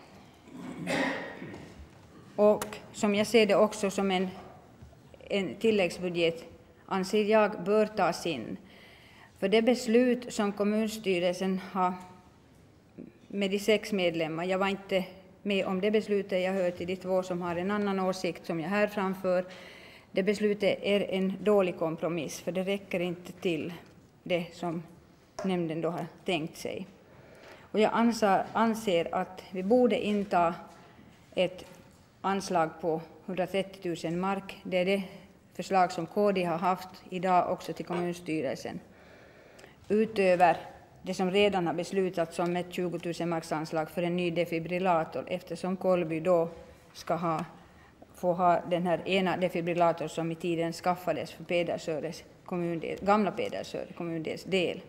[SPEAKER 10] och som jag ser det också som en tilläggsbudget, anser jag bör tas in. För det beslut som kommunstyrelsen har med de 6 medlemmar, jag var inte med om det beslutet, jag hör till de 2 som har en annan åsikt som jag här framför. Det beslutet är en dålig kompromiss, för det räcker inte till det som nämnden då har tänkt sig. Och jag anser att vi borde inta ett anslag på 130 000 mark. Det är det förslag som KD har haft idag också till kommunstyrelsen. Utöver det som redan har beslutats om ett 20 000 marksanslag för en ny defibrillator, eftersom Kolby då ska få ha den här ena defibrillator som i tiden skaffades för Pedersöres kommundel, gamla Pedersöre kommundels del.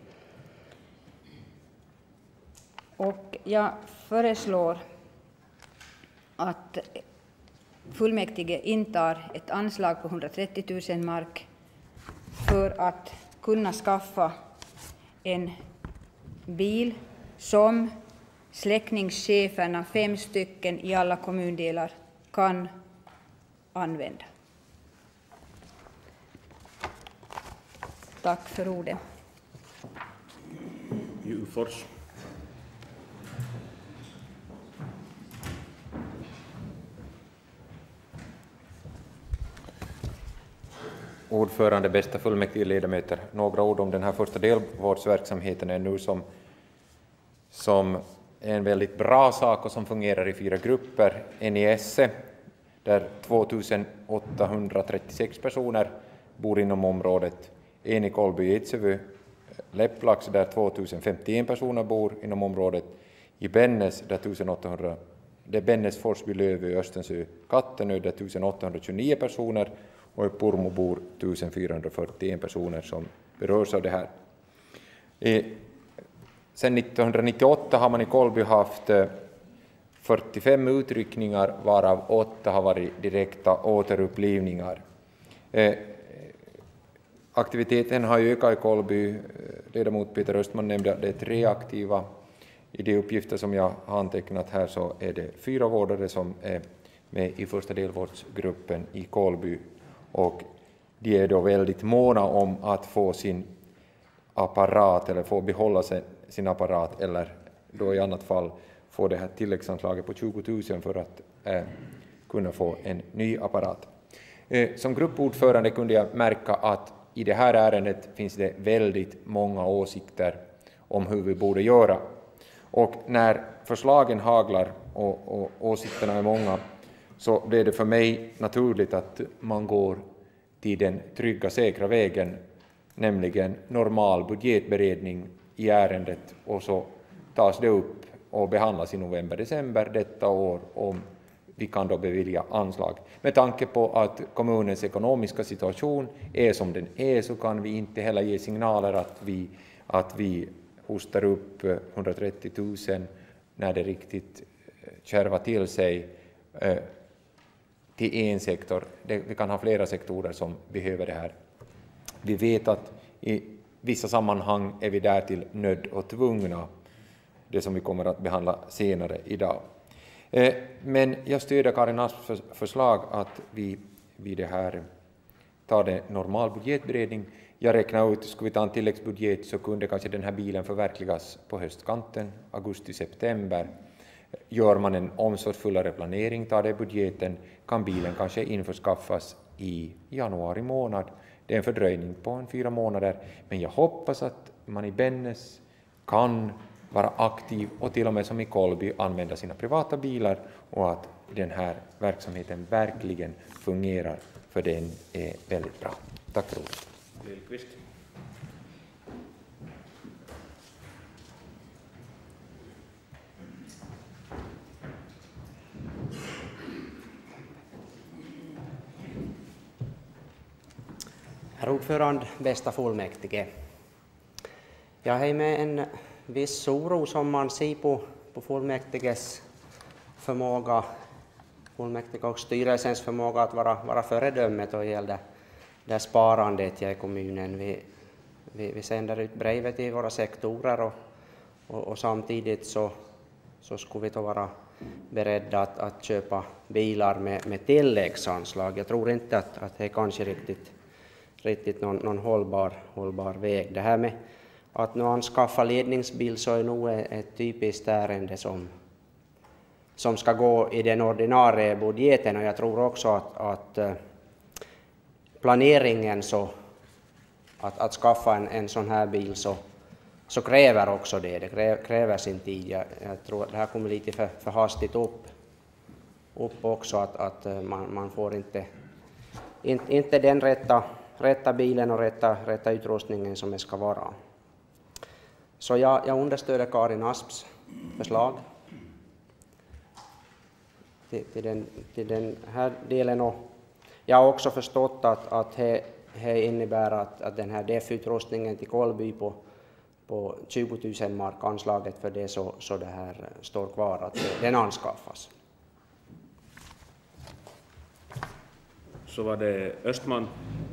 [SPEAKER 10] Och jag föreslår att fullmäktige intar ett anslag på 130 000 mark för att kunna skaffa en bil som släckningscheferna, 5 stycken i alla kommundelar, kan använda. Tack för ordet.
[SPEAKER 1] Djurfors.
[SPEAKER 11] Ordförande, bästa fullmäktigeledamöter, några ord om den här första delvårdsverksamheten är nu som en väldigt bra sak och som fungerar i 4 grupper. En i Esse, där 2836 personer bor inom området. En i Kolby-Itsevy, Lepplax, där 2051 personer bor inom området. I Bennes, där 1800, det är Bennes, Forsby, Lövö, Östensö, Kattenö, där 1829 personer. Och i Purmo bor 1441 personer som berörs av det här. Sedan 1998 har man i Kolby haft 45 utryckningar, varav 8 har varit direkta återupplivningar. Aktiviteten har ökat i Kolby. Ledamot Peter Östman nämnde att det är 3 aktiva. I de uppgifter som jag har antecknat här så är det 4 vårdare som är med i första delvårdsgruppen i Kolby. Och de är då väldigt måna om att få sin apparat eller få behålla sin apparat eller då i annat fall få det här tilläggsanslaget på 20 000 för att kunna få en ny apparat. Som gruppordförande kunde jag märka att i det här ärendet finns det väldigt många åsikter om hur vi borde göra. Och när förslagen haglar och åsikterna är många så blir det för mig naturligt att man går till den trygga, säkra vägen, nämligen normal budgetberedning i ärendet och så tas det upp och behandlas i november-december detta år om vi kan då bevilja anslag. Med tanke på att kommunens ekonomiska situation är som den är så kan vi inte heller ge signaler att vi hostar upp 130 000 när det riktigt kärvar till sig till en sektor. Vi kan ha flera sektorer som behöver det här. Vi vet att i vissa sammanhang är vi därtill nödd och tvungna, det som vi kommer att behandla senare idag. Men jag stöder Karin Asps förslag att vi det här tar det normal budgetberedning. Jag räknar ut, skulle vi ta en tilläggsbudget så kunde kanske den här bilen förverkligas på höstkanten, augusti-september. Gör man en omsorgsfullare planering, tar det budgeten, kan bilen kanske införskaffas i januari månad. Det är en fördröjning på 4 månader, men jag hoppas att man i Bennes kan vara aktiv och till och med som i Kolby använda sina privata bilar och att den här verksamheten verkligen fungerar, för den är väldigt bra. Tack för ordet.
[SPEAKER 1] Lillqvist.
[SPEAKER 2] Herr ordförande, bästa fullmäktige. Jag har med en viss oro som man ser på fullmäktiges förmåga, fullmäktige och styrelsens förmåga att vara föredöme då gäller det sparandet i kommunen. Vi sänder ut brevet till våra sektorer och samtidigt så skulle vi då vara beredda att köpa bilar med tilläggsanslag. Jag tror inte att det är kanske riktigt någon hållbar väg. Det här med att nu anskaffa ledningsbil så är nog ett typiskt ärende som ska gå i den ordinarie budgeten, och jag tror också att planeringen så att skaffa en sån här bil så kräver också det kräver sin tid. Jag tror att det här kommer lite för hastigt upp också, att man får inte den rätta bilen och rätta utrustningen som det ska vara. Så jag understöder Karin Asps förslag till den här delen. Och jag har också förstått att det innebär att den här DEF-utrustningen till Kolby på 20 000 mark, anslaget för det så det här står kvar att den anskaffas.
[SPEAKER 1] Så var det Östman.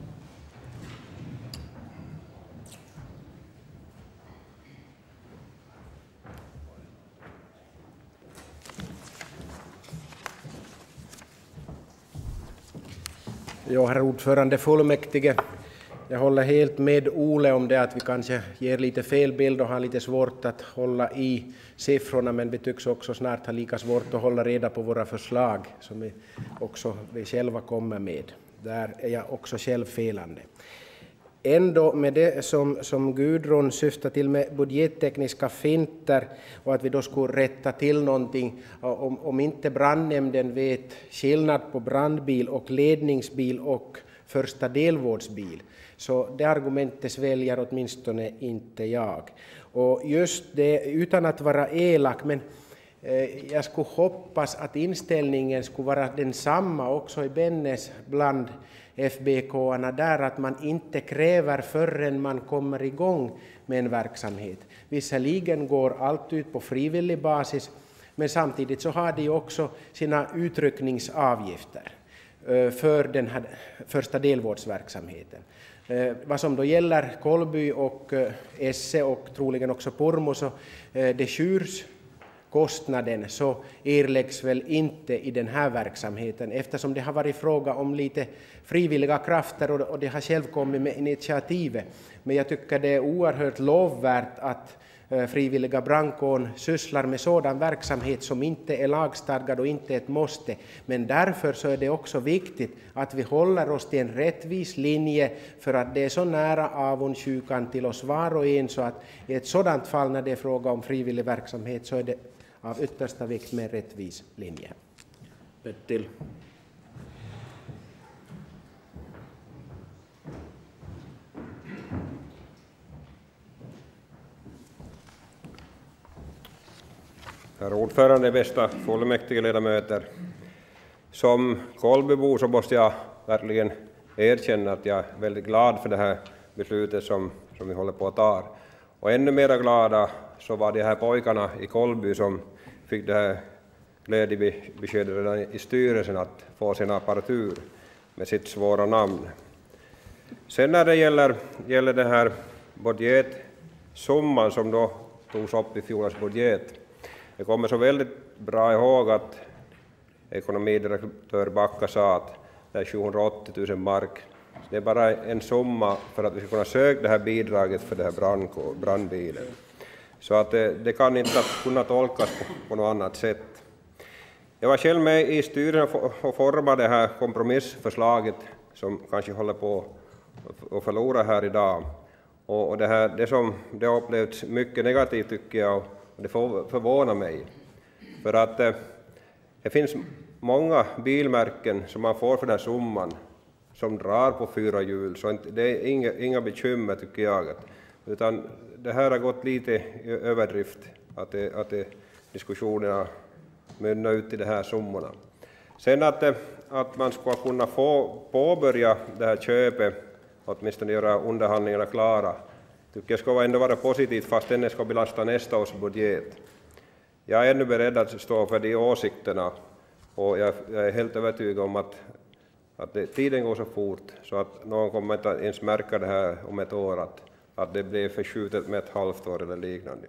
[SPEAKER 8] Ja, herr ordförande fullmäktige. Jag håller helt med Ole om det att vi kanske ger lite fel bild och har lite svårt att hålla i siffrorna, men vi tycks också snart ha lika svårt att hålla reda på våra förslag som vi själva kommer med. Där är jag också själv felande. Ändå med det som Gudrun syftar till med budgettekniska finter och att vi då skulle rätta till någonting, om inte brandnämnden vet skillnad på brandbil och ledningsbil och första delvårdsbil, så det argumentet sväljer åtminstone inte jag. Och just det, utan att vara elak, men jag skulle hoppas att inställningen skulle vara densamma också i Bennes bland FBK-arna där, att man inte kräver förrän man kommer igång med en verksamhet. Visserligen går allt ut på frivillig basis, men samtidigt så har de också sina utryckningsavgifter för den här första delvårdsverksamheten. Vad som då gäller Kolby och Esse och troligen också Pormo, så det skyrs kostnaden så erläggs väl inte i den här verksamheten, eftersom det har varit fråga om lite frivilliga krafter och det har själv kommit med initiativet. Men jag tycker det är oerhört lovvärt att frivilliga brandkåren sysslar med sådan verksamhet som inte är lagstadgad och inte ett måste. Men därför så är det också viktigt att vi håller oss till en rättvis linje, för att det är så nära avundsjukan till oss var och en, så att i ett sådant fall när det är fråga om frivillig verksamhet så är det av yttersta vikt med en rättvis linje.
[SPEAKER 6] Pettil. Herr ordförande, bästa fullmäktigeledamöter. Som Kolbybo så måste jag verkligen erkänna att jag är väldigt glad för det här beslutet som vi håller på att ta. Och ännu mer glada så var de här pojkarna i Kolby som fick det här glädjebeskedet redan i styrelsen att få sin apparatur med sitt svåra namn. Sen när det gäller den här budgetsumman som då togs upp i fjolårets budget. Jag kommer så väldigt bra ihåg att ekonomidirektör Backa sa att det är 780 000 mark. Det är bara en summa för att vi ska kunna söka det här bidraget för det här brandbilen. Så att det kan inte kunna tolkas på något annat sätt. Jag var själv med i styrelsen och formade det här kompromissförslaget som kanske håller på att förlora här idag. Och det har upplevts mycket negativt tycker jag, och det förvånar mig. För att det finns många bilmärken som man får för den här summan som drar på 4 hjul, så det är inga bekymmer tycker jag. Utan det här har gått lite i överdrift att diskussionerna mynnar ut i de här summorna. Sen att man ska kunna få påbörja det här köpet, åtminstone göra underhandlingarna klara, tycker jag ska ändå vara positivt fast den ska belasta nästa års budget. Jag är ännu beredd att stå för de åsikterna och jag är helt övertygad om att tiden går så fort så att någon kommer inte ens märka det här om ett år att det blir förskjutet med ett halvt år eller liknande.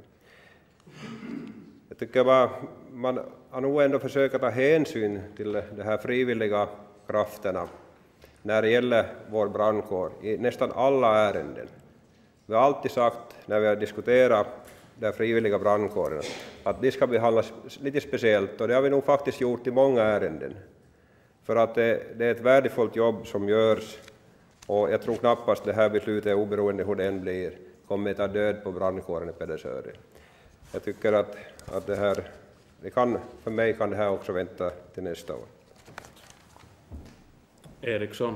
[SPEAKER 6] Jag tycker man har nog ändå försökt ta hänsyn till de här frivilliga krafterna när det gäller vår brandkår i nästan alla ärenden. Vi har alltid sagt när vi har diskuterat de frivilliga brandkårerna att de ska behandlas lite speciellt, och det har vi nog faktiskt gjort i många ärenden. För att det är ett värdefullt jobb som görs, och jag tror knappast det här beslutet, oberoende hur det än blir, kommer att ta död på brandkåren i Pedersöre. Jag tycker att det här, för mig kan det här också vänta till nästa år.
[SPEAKER 1] Eriksson.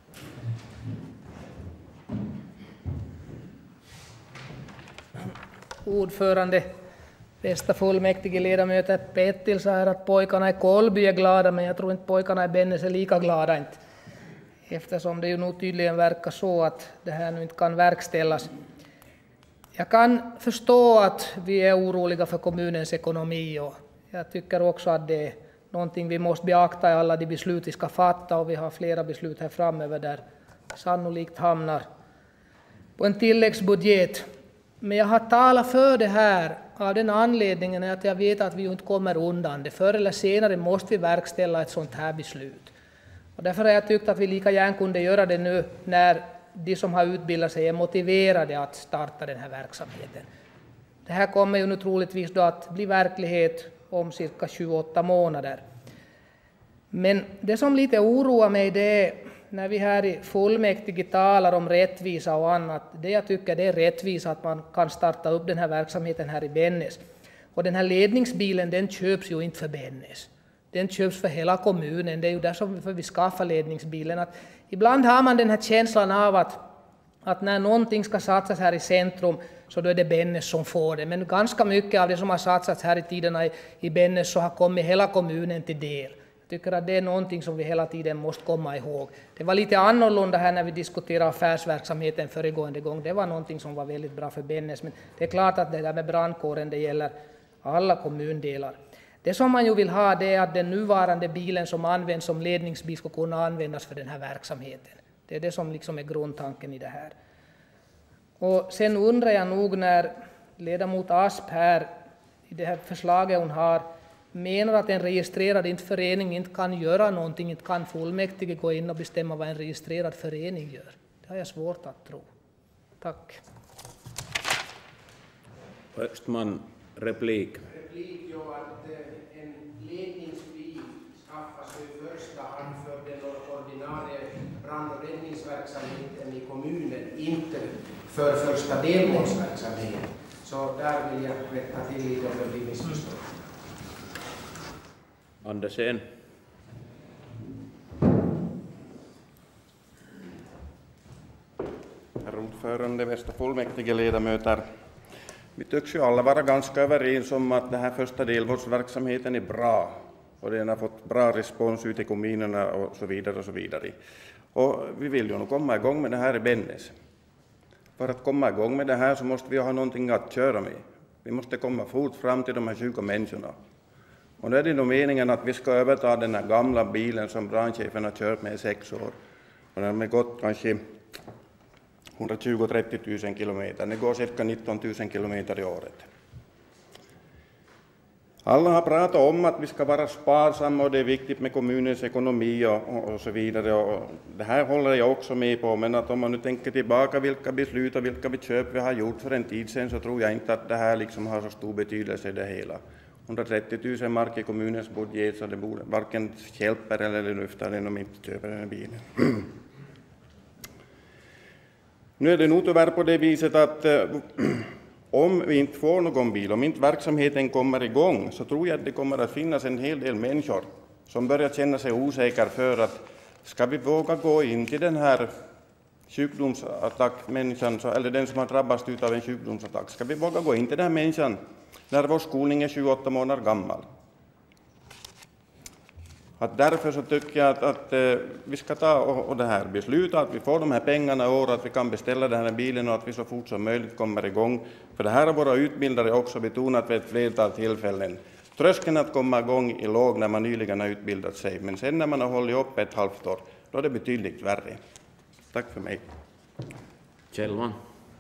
[SPEAKER 12] Ordförande, bästa fullmäktige ledamöter, Pettil sa här att pojkarna i Kolby är glada, men jag tror inte pojkarna i Bennes är lika glada inte. Eftersom det ju nog tydligen verkar så att det här nu inte kan verkställas. Jag kan förstå att vi är oroliga för kommunens ekonomi, och jag tycker också att det är någonting vi måste beakta i alla de beslut vi ska fatta, och vi har flera beslut här framöver där sannolikt hamnar på en tilläggsbudget. Men jag har talat för det här av den anledningen att jag vet att vi inte kommer undan det. Förr eller senare måste vi verkställa ett sånt här beslut. Och därför har jag tyckt att vi lika gärna kunde göra det nu när de som har utbildat sig är motiverade att starta den här verksamheten. Det här kommer ju nu troligtvis då att bli verklighet om cirka 28 månader. Men det som lite oroar mig det är när vi här i fullmäktige talar om rättvisa och annat. Det jag tycker det är rättvisa att man kan starta upp den här verksamheten här i Bennes. Och den här ledningsbilen den köps ju inte för Bennes. Den köps för hela kommunen. Det är ju därför vi skaffar ledningsbilen. Att ibland har man den här känslan av att när någonting ska satsas här i centrum så då är det Bennes som får det. Men ganska mycket av det som har satsats här i tiderna i Bennes så har kommit hela kommunen till del. Jag tycker att det är någonting som vi hela tiden måste komma ihåg. Det var lite annorlunda här när vi diskuterade affärsverksamheten föregående gång. Det var någonting som var väldigt bra för Bennes. Men det är klart att det där med brandkåren det gäller alla kommundelar. Det som man ju vill ha det är att den nuvarande bilen som används som ledningsbil ska kunna användas för den här verksamheten. Det är det som liksom är grundtanken i det här. Och sen undrar jag nog när ledamot Asp här det här förslaget hon har menar att en registrerad förening inte kan göra någonting, inte kan fullmäktige gå in och bestämma vad en registrerad förening gör. Det har jag svårt att tro. Tack.
[SPEAKER 1] Östman, replik.
[SPEAKER 8] Replik ju att en ledningsbil skaffas i första hand för den ordinarie brand- och räddningsverksamheten i kommunen, inte för första delmålsverksamheten. Så där vill jag rätta till lite om det blir missförstånd.
[SPEAKER 1] Andersen.
[SPEAKER 13] Herr ordförande, bästa fullmäktigeledamöter. Vi tycks ju alla vara ganska överens om att den här första delvårdsverksamheten är bra och den har fått bra respons ute i kommunerna och så vidare och så vidare. Och vi vill ju nog komma igång med det här i Bennes. För att komma igång med det här så måste vi ha någonting att köra med. Vi måste komma fort fram till de här 20 människorna. Och nu är det nog meningen att vi ska överta den här gamla bilen som brandchefen har kört med i 6 år. Och den har gått kanske 120-30 000 kilometer. Det går cirka 19 000 kilometer i året. Alla har pratat om att vi ska vara sparsamma och det är viktigt med kommunens ekonomi och så vidare. Och det här håller jag också med på, men att om man nu tänker tillbaka vilka beslut och vilka köp vi har gjort för en tid sedan så tror jag inte att det här liksom har så stor betydelse i det hela. 130 000 mark i kommunens budget så det borde varken hjälper eller lyfter den om inte köper den här bilen. Nu är det nog tyvärr på det viset att om vi inte får någon bil, om inte verksamheten kommer igång, så tror jag att det kommer att finnas en hel del människor som börjar känna sig osäkra för att ska vi våga gå in till den här sjukdomsattackmänniskan, eller den som har drabbats av en sjukdomsattack, ska vi våga gå in till den här människan när vår skolning är 28 månader gammal? Att därför så tycker jag att vi ska ta och det här beslutet, att vi får de här pengarna i år, att vi kan beställa den här bilen och att vi så fort som möjligt kommer igång. För det här har våra utbildare också betonat vid ett flertal tillfällen. Tröskeln att komma igång är låg när man nyligen har utbildat sig, men sen när man har hållit upp ett halvt år, då är det betydligt värre. Tack för mig.
[SPEAKER 1] Kjellman.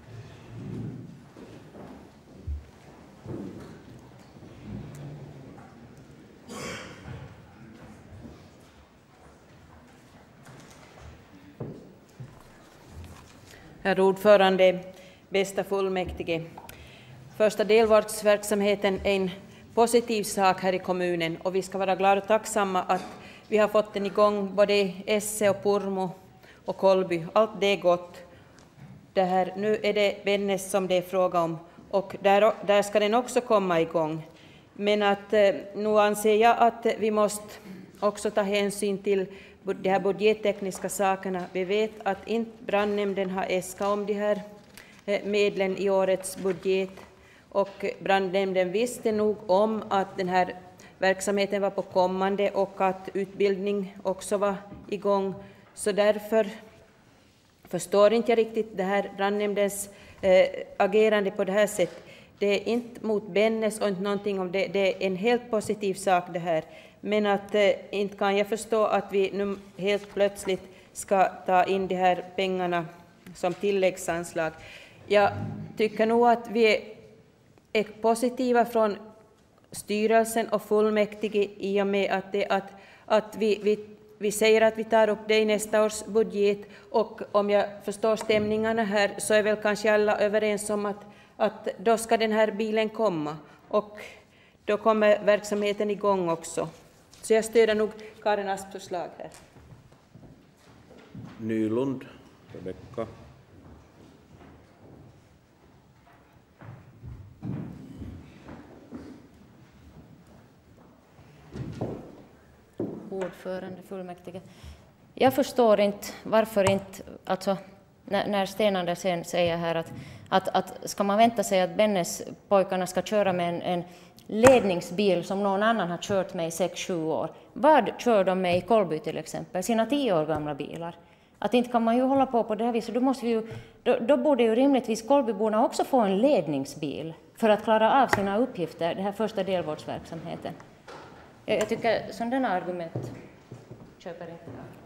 [SPEAKER 14] Herr ordförande, bästa fullmäktige. Första delvårdsverksamheten är en positiv sak här i kommunen och vi ska vara glada och tacksamma att vi har fått den igång både Esse och Purmo och Kolby. Allt det är gott. Nu är det Bennes som det är fråga om och där ska den också komma igång. Men att nu anser jag att vi måste också ta hänsyn till de här budgettekniska sakerna. Vi vet att inte brandnämnden har äskat om de här medlen i årets budget och brandnämnden visste nog om att den här verksamheten var på kommande och att utbildning också var igång. Så därför förstår inte jag riktigt det här brandnämndens agerande på det här sättet. Det är inte mot Bennes och inte någonting om det. Det är en helt positiv sak det här. Men att inte kan jag förstå att vi nu helt plötsligt ska ta in de här pengarna som tilläggsanslag. Jag tycker nog att vi är positiva från styrelsen och fullmäktige i och med att vi säger att vi tar upp det i nästa års budget. Och om jag förstår stämningarna här så är väl kanske alla överens om att då ska den här bilen komma. Och då kommer verksamheten igång också. Så jag stöder nog Karin Asps förslag här.
[SPEAKER 1] Nylund, Rebecka.
[SPEAKER 7] Ordförande, fullmäktige. Jag förstår inte varför inte, alltså när Sten Andersen säger här att ska man vänta sig att Bennes pojkarna ska köra med en ledningsbil som någon annan har kört med i 6-7 år. Vad kör de med i Kolby till exempel? Sina 10 år gamla bilar. Att inte kan man ju hålla på det här viset. Då borde ju rimligtvis Kolbyborna också få en ledningsbil för att klara av sina uppgifter, det här första delvårdsverksamheten. Jag tycker sådana argument köper inte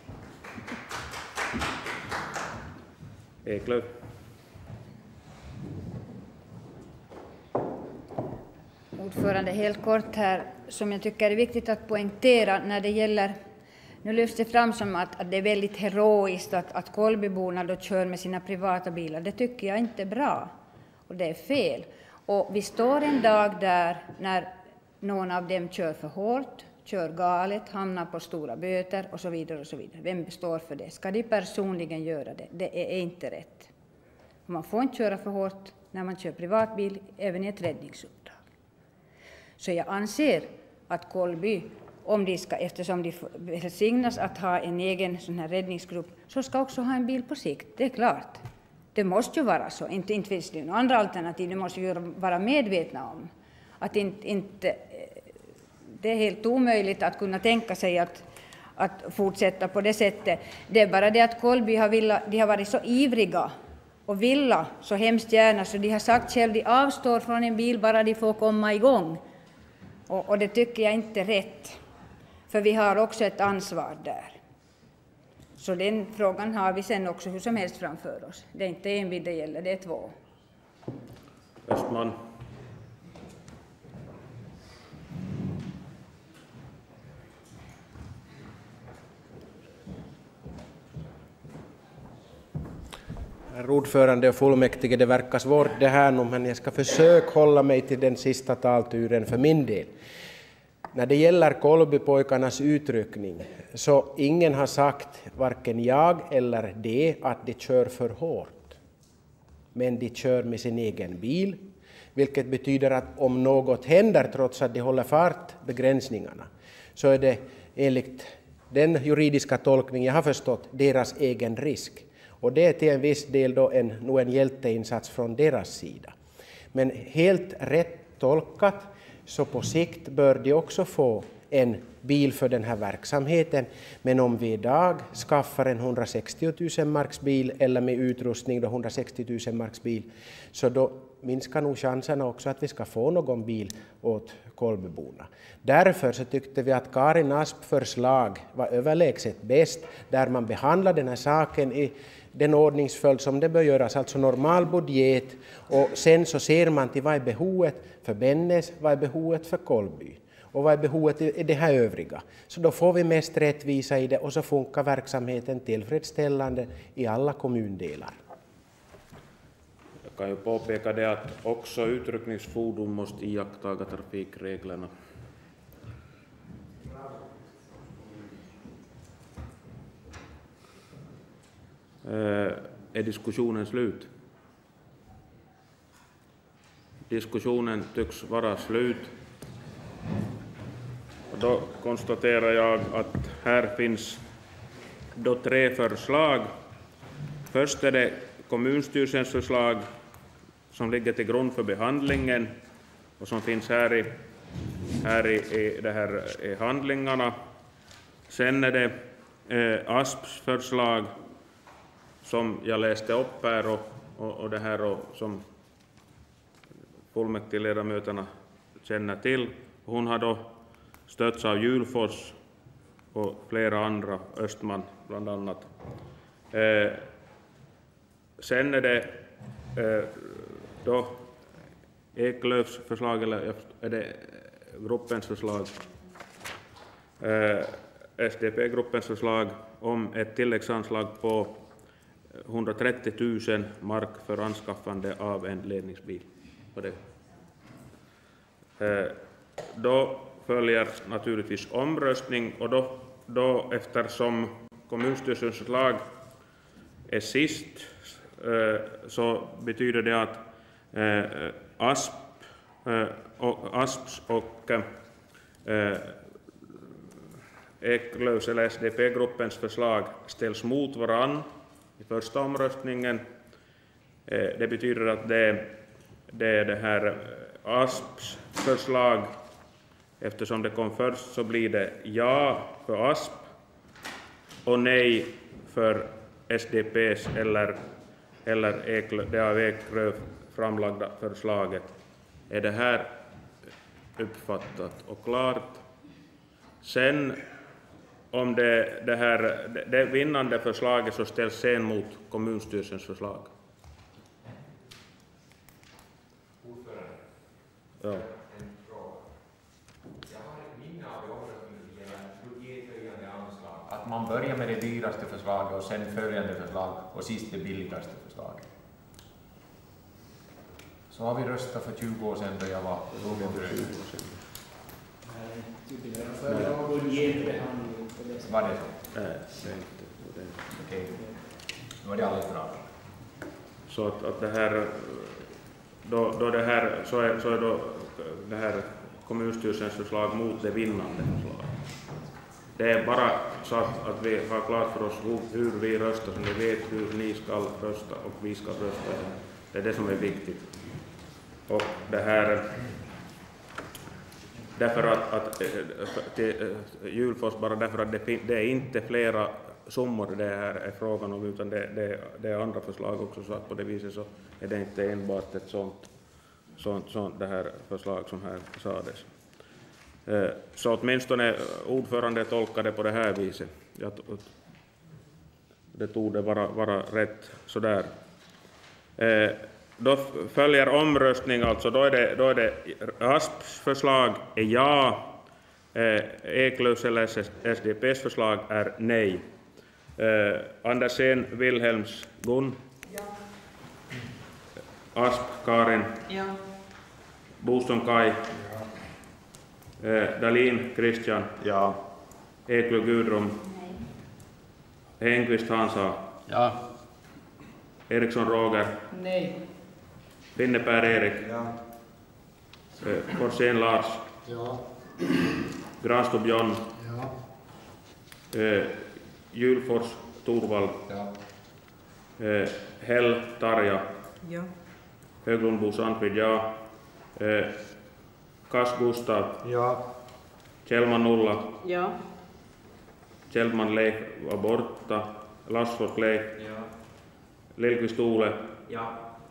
[SPEAKER 7] jag.
[SPEAKER 1] Eklöf.
[SPEAKER 10] Ordförande, helt kort här, som jag tycker är viktigt att poängtera när det gäller, nu lyfts det fram som att det är väldigt heroiskt att Kolbyborna då kör med sina privata bilar. Det tycker jag inte är bra och det är fel. Och vi står en dag där när någon av dem kör för hårt, kör galet, hamnar på stora böter och så vidare och så vidare. Vem står för det? Ska de personligen göra det? Det är inte rätt. Man får inte köra för hårt när man kör privatbil, även i ett räddningsuppdrag. Så jag anser att Kolby, om de ska, eftersom de välsignas att ha en egen sån här räddningsgrupp, så ska också ha en bil på sikt, det är klart. Det måste ju vara så, inte finns det några andra alternativ, det måste ju vara medvetna om. Att inte, det är helt omöjligt att kunna tänka sig att fortsätta på det sättet. Det är bara det att Kolby har varit så ivriga och vilja så hemskt gärna, så de har sagt själv de avstår från en bil bara de får komma igång. Och det tycker jag inte är rätt, för vi har också ett ansvar där. Så den frågan har vi sen också hur som helst framför oss. Det är inte en bil det gäller, det är två.
[SPEAKER 1] Östman.
[SPEAKER 8] Herr ordförande och fullmäktige, det verkar svårt det här nu, men jag ska försöka hålla mig till den sista talturen för min del. När det gäller Kolbypojkarnas utryckning, så ingen har sagt, varken jag eller de, att de kör för hårt. Men de kör med sin egen bil, vilket betyder att om något händer trots att de håller fartbegränsningarna, så är det enligt den juridiska tolkning jag har förstått deras egen risk. Och det är till en viss del då en hjälteinsats från deras sida. Men helt rätt tolkat, så på sikt bör de också få en bil för den här verksamheten. Men om vi idag skaffar en 160 000 marksbil eller med utrustning då 160 000 marksbil, så då minskar nog chanserna också att vi ska få någon bil åt Kolbyborna. Därför så tyckte vi att Karin Asps förslag var överlägset bäst, där man behandlar den här saken i den ordningsföljd som det bör göras, alltså normal budget, och sen så ser man till vad är behovet för Bennes, vad är behovet för Kolby och vad är behovet i det här övriga. Så då får vi mest rättvisa i det och så funkar verksamheten tillfredsställande i alla kommundelar.
[SPEAKER 1] Jag kan ju påpeka det att också utryckningsfordon måste iaktta trafikreglerna. Är diskussionen slut? Diskussionen tycks vara slut. Och då konstaterar jag att här finns då 3 förslag. Först är det kommunstyrelsens förslag som ligger till grund för behandlingen och som finns här i det här i handlingarna. Sen är det Asps förslag som jag läste upp här och det här och som fullmäktigeledamöterna känner till. Hon har då stötts av Julfors och flera andra, Östman bland annat. Sen är det då Eklöfs förslag, eller är det gruppens förslag, SDP-gruppens förslag om ett tilläggsanslag på 130 000 mark för anskaffande av en ledningsbil. Då följer naturligtvis omröstning, och då eftersom kommunstyrelsens förslag är sist, så betyder det att Asps och Eklöfs eller SDP-gruppens förslag ställs mot varann i första omröstningen. Det betyder att det är det här Asps förslag. Eftersom det kom först så blir det ja för Asp och nej för SDPs eller det av Eklöf framlagda förslaget. Är det här uppfattat och klart? Sen om det vinnande förslaget så ställs sen mot kommunstyrelsens förslag. Ja.
[SPEAKER 15] att man börjar med det dyraste förslaget och sen följande förslag och sist det billigaste förslaget. Så har vi röstat för 20 år sedan då jag var ung och grön. Var det så? Okej. Nu var det alldeles bra.
[SPEAKER 1] Så att det här, då det här, så är då det här kommunstyrelsens förslag mot det vinnande förslaget. Det är bara så att vi har klart för oss hur vi röstar, så ni vet hur ni ska rösta och vi ska rösta. Det är det som är viktigt. Och det här, därför att Julfors, bara därför att det är inte flera summor det här är frågan om, utan det är andra förslag också, så att på det viset så är det inte enbart ett sånt det här förslag som här sades. Så åtminstone ordförande tolkade på det här viset. Det torde vara rätt sådär. Då följer omröstning, alltså då är det Asps förslag är ja, Eklöfs eller SDPs förslag är nej. Andersen Wilhelms Gun. Ja. Asp Karin. Ja. Boström Kai. Ja. Dahlin Christian. Ja. Eklöf Gudrun. Nej. Engqvist Hansa. Ja. Eriksson Roger.
[SPEAKER 12] Nej.
[SPEAKER 1] Finneberg Erik. Ja. Korsén Lars. Ja. Granström John. Ja. Julfors Torvald. Ja. Hell Tarja. Ja. Höglundbo Sandfrid, ja. Kass Gustav. Ja. Kjellman Nulla. Ja. Kjellman Leif var borta. Lassfors Leif. Ja. Lillqvist Ole. Ja.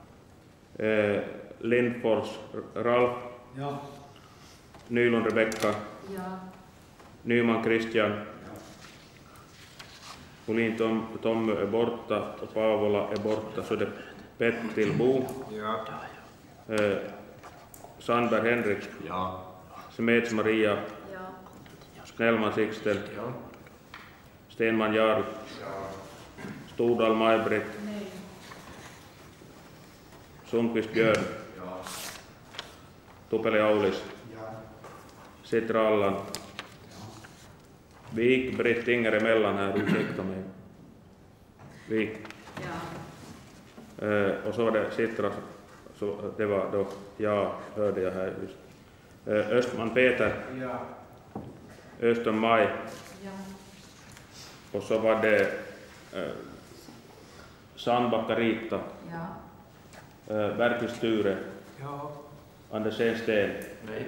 [SPEAKER 1] Lindfors Ralf. Ja. Nylund Rebecka. Ja. Nyman Christian. Ja. Olin Tommy är borta och Paavola är borta, så det är Pettil Bo. Ja. Sandberg Henrik. Ja. Smeds Maria. Ja. Snellman Sixten. Ja. Stenman Jarl. Ja. Stordal Maj-Britt. Nej. Sundqvist Björn. Ja. Tupeli Aulis. Ja. Sitra Allan. Ja. Vik Britt Inger emellan här, ursäkta mig. Vik. Ja. Och så var det Sitra, så det var då ja, hörde jag här just. Östman Peter. Ja. Östern Maj. Ja. Och så var det Sandbacka Rita. Ja. Bergqvist Sture. Ja. Andersen Sten. Nej.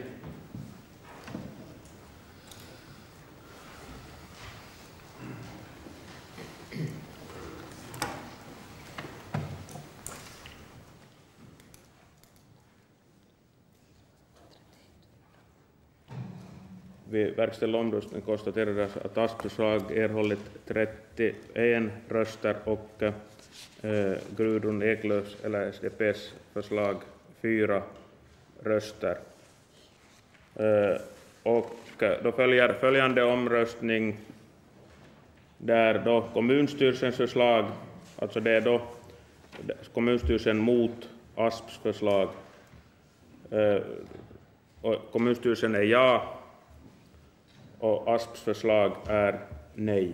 [SPEAKER 1] Vid verkställd omröstning konstaterades att Asps förslag erhållit 31 röster och Gudrun Eklöfs eller SDPs förslag 4 röster. Och då följer följande omröstning där då kommunstyrelsens förslag, alltså det är då kommunstyrelsen mot Asps förslag. Och kommunstyrelsen är ja och Asps förslag är nej.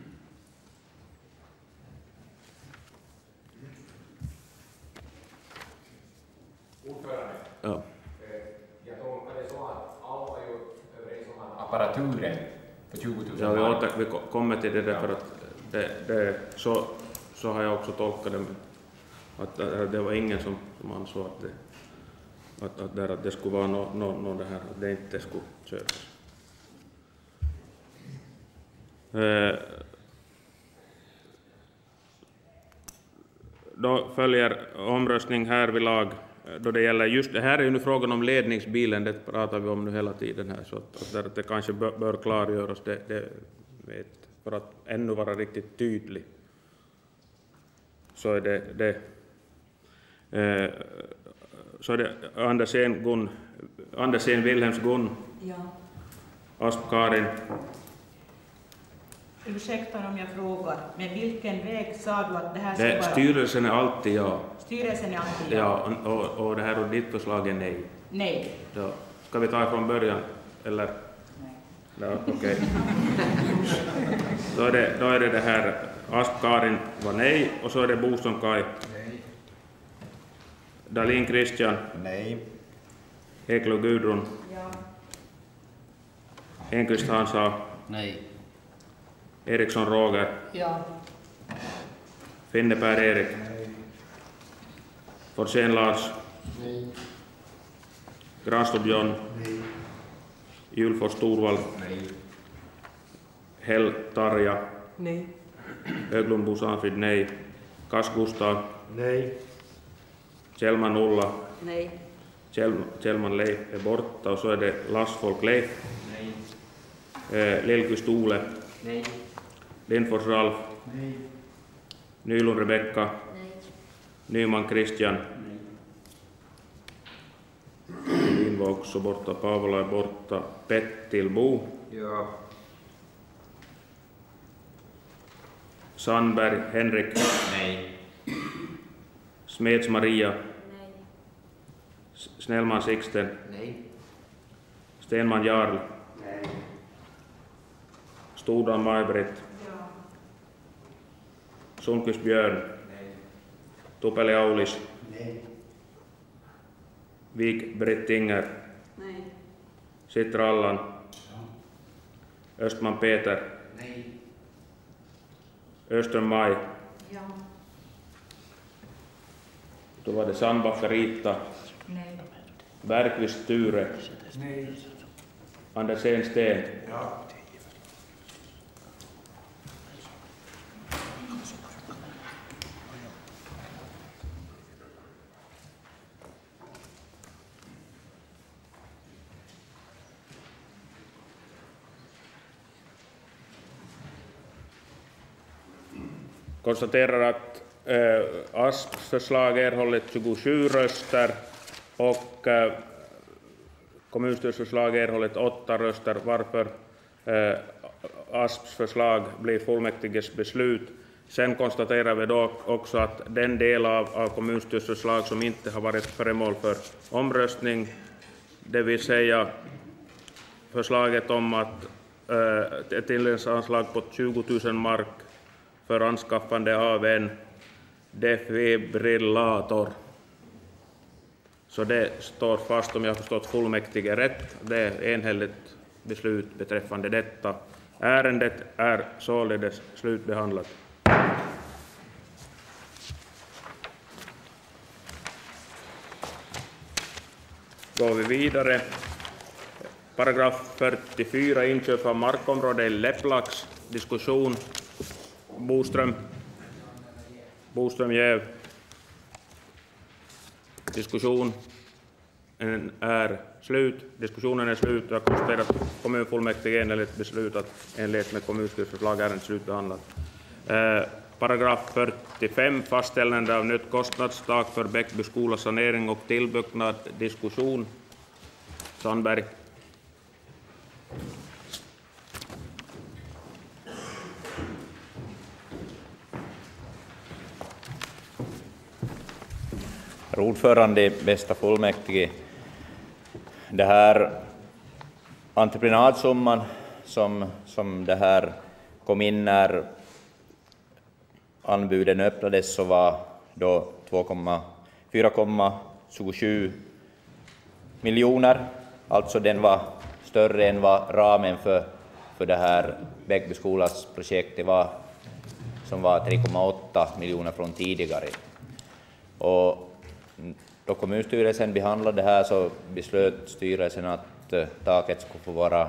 [SPEAKER 15] Ordförande.
[SPEAKER 1] Ja.
[SPEAKER 15] Jag tolkar det så att alla är ju överens om att apparaturen för 20 000
[SPEAKER 1] ja, vi kommer till det därför att det så har jag också tolkat det, att det var ingen som ansåg att det skulle vara något det här, att det inte skulle köpas. Då följer omröstning härvidlag då det gäller just det här är ju nu frågan om ledningsbilen, det pratar vi om nu hela tiden här, så att det kanske bör klargöras det för att ännu vara riktigt tydlig. Så är det Andersen Wilhelms Gun. Ja. Asp Karin.
[SPEAKER 9] Ursäkta om jag frågar, men vilken väg sa du att det här ska vara?
[SPEAKER 1] Styrelsen är alltid ja.
[SPEAKER 9] Styrelsen är alltid
[SPEAKER 1] ja. Ja, och det här och ditt förslag är nej.
[SPEAKER 9] Nej.
[SPEAKER 1] Ja. Ska vi ta från början, eller?
[SPEAKER 9] Nej.
[SPEAKER 1] Ja, okej. Då är det här, Asp-Karin var nej, och så är det Boström Kaj.
[SPEAKER 16] Nej.
[SPEAKER 1] Dahlin Christian.
[SPEAKER 16] Nej.
[SPEAKER 1] Eklund Gudrun.
[SPEAKER 9] Ja.
[SPEAKER 1] Enqvist Hansa.
[SPEAKER 17] Nej.
[SPEAKER 1] Eriksson Roger.
[SPEAKER 12] Ja.
[SPEAKER 1] Finne Per Erik.
[SPEAKER 16] Nej.
[SPEAKER 1] Forsén Lars.
[SPEAKER 16] Nej.
[SPEAKER 1] Granström John.
[SPEAKER 16] Nej.
[SPEAKER 1] Julfors Torvald.
[SPEAKER 17] Nej.
[SPEAKER 1] Hell Tarja.
[SPEAKER 14] Nej.
[SPEAKER 1] Höglund Bo Sanfrid nej. Kass Gustav.
[SPEAKER 16] Nej.
[SPEAKER 1] Kjellman Ulla.
[SPEAKER 14] Nej.
[SPEAKER 1] Kjellman Leif är borta, och så är det Lassfolk Leif.
[SPEAKER 17] Nej.
[SPEAKER 1] Lillqvist Ole.
[SPEAKER 17] Nej.
[SPEAKER 1] Lindfors Ralf.
[SPEAKER 16] Nej.
[SPEAKER 1] Nylund Rebecka.
[SPEAKER 7] Nej.
[SPEAKER 1] Nyman Christian.
[SPEAKER 17] Nej.
[SPEAKER 1] Lin var också borta. Paavola är borta. Pettil Bo.
[SPEAKER 17] Ja.
[SPEAKER 1] Sandberg Henrik.
[SPEAKER 17] Nej.
[SPEAKER 1] Smeds Maria.
[SPEAKER 7] Nej.
[SPEAKER 1] Snellman Sixten.
[SPEAKER 17] Nej.
[SPEAKER 1] Stenman Jarl.
[SPEAKER 16] Nej.
[SPEAKER 1] Stordal Maj-Britt.
[SPEAKER 9] Ja.
[SPEAKER 1] Sundqvist Björn.
[SPEAKER 17] Nej.
[SPEAKER 1] Tupeli Aulis.
[SPEAKER 16] Nej.
[SPEAKER 1] Vik Britt Inger.
[SPEAKER 14] Nej.
[SPEAKER 1] Sitra Allan. Östman Peter.
[SPEAKER 17] Nej.
[SPEAKER 1] Öström Maj.
[SPEAKER 9] Ja.
[SPEAKER 1] Då var det Sandbacka Rita.
[SPEAKER 9] Nej.
[SPEAKER 1] Bergqvist Ture.
[SPEAKER 16] Nej.
[SPEAKER 1] Andersén Sten.
[SPEAKER 16] Ja.
[SPEAKER 1] Konstaterar att Asps förslag erhållit 27 röster och kommunstyrelseförslag erhållit 8 röster, varför Asps förslag blir fullmäktiges beslut. Sen konstaterar vi då också att den del av kommunstyrelsens förslag som inte har varit föremål för omröstning, det vill säga förslaget om att ett tilldelningsanslag på 20 000 mark för anskaffande av en defibrillator. Så det står fast, om jag har förstått fullmäktige rätt. Det är enhälligt beslut beträffande detta. Ärendet är således slutbehandlat. Går vi vidare. Paragraf 44, inköp av markområde i Lepplax. Diskussion. Boström Jäv. Diskussionen är slut. Diskussionen är slut. Jag konstaterar att kommunfullmäktige enhälligt beslutat enligt med kommunstyrelseförslag är slutbehandlat. Paragraf 45, fastställande av nytt kostnadstak för Bäckby skolas sanering och tillbyggnad. Diskussion. Sandberg.
[SPEAKER 18] Herr ordförande, bästa fullmäktige. Det här entreprenadsumman som det här kom in när anbuden öppnades så var då 4,27 miljoner. Alltså den var större än vad ramen för det här Bäckby skolas projektet var, som var 3,8 miljoner från tidigare. Och då kommunstyrelsen behandlade det här så beslöt styrelsen att taket skulle få vara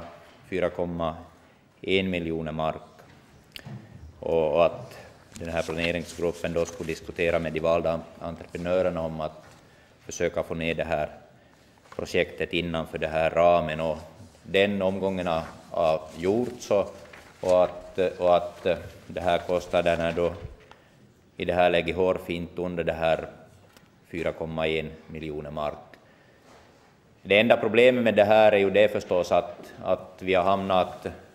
[SPEAKER 18] 4,1 miljoner mark. Och att den här planeringsgruppen då skulle diskutera med de valda entreprenörerna om att försöka få ner det här projektet innanför det här ramen. Och den omgången har gjorts och att det här kostnaderna då i det här läget hårfint under det här 4,1 miljoner mark. Det enda problemet med det här är ju det förstås att vi har hamnat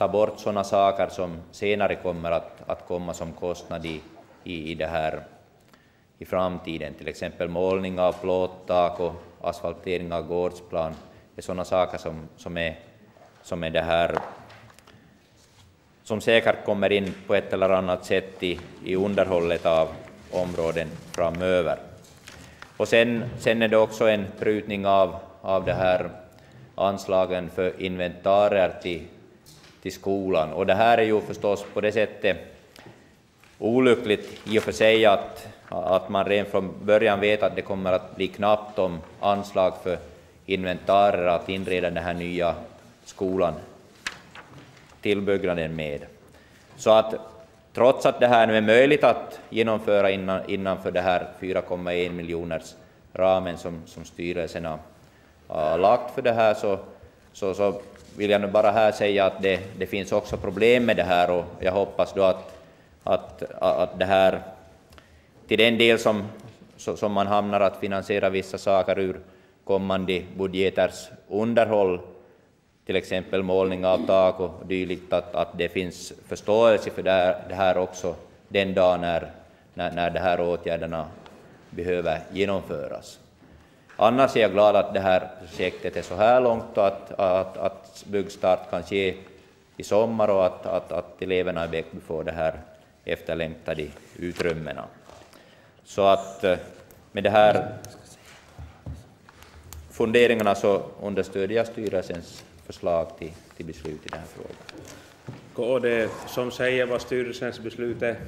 [SPEAKER 18] ta bort sådana saker som senare kommer att komma som kostnad i det här i framtiden. Till exempel målning av plåttak och asfaltering av gårdsplan. Det är sådana saker som är det här som säkert kommer in på ett eller annat sätt i underhållet av områden framöver. Och sen är det också en prutning av det här anslagen för inventarier till skolan. Och det här är ju förstås på det sättet olyckligt i och för sig att man redan från början vet att det kommer att bli knappt om anslag för inventarier att inreda den här nya skolan, tillbyggnaden med. Så att trots att det här nu är möjligt att genomföra innanför det här 4,1 miljoners ramen som styrelsen har lagt för det här, så vill jag nu bara här säga att det finns också problem med det här, och jag hoppas då att det här till den del som man hamnar att finansiera vissa saker ur kommande budgeters underhåll, till exempel målning av tak och dylikt, att det finns förståelse för det här också den dag när de här åtgärderna behöver genomföras. Annars är jag glad att det här projektet är så här långt och att byggstart kan ske i sommar och att eleverna i Bäckby får det här efterlängtade utrymmena. Så att med det här funderingarna så understödjer jag styrelsens förslag till beslut i den här frågan.
[SPEAKER 1] Och det som säger vad styrelsens beslut är?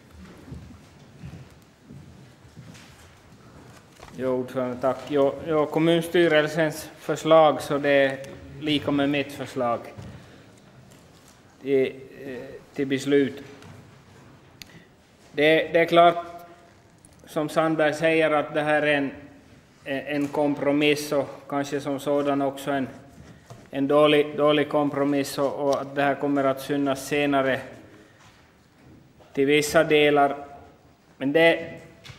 [SPEAKER 5] Jo, ordförande, tack. Jo, kommunstyrelsens förslag, så det är lika med mitt förslag till beslut. Det är klart, som Sandberg säger, att det här är en kompromiss och kanske som sådan också en dålig kompromiss, och att det här kommer att synas senare till vissa delar. Men det är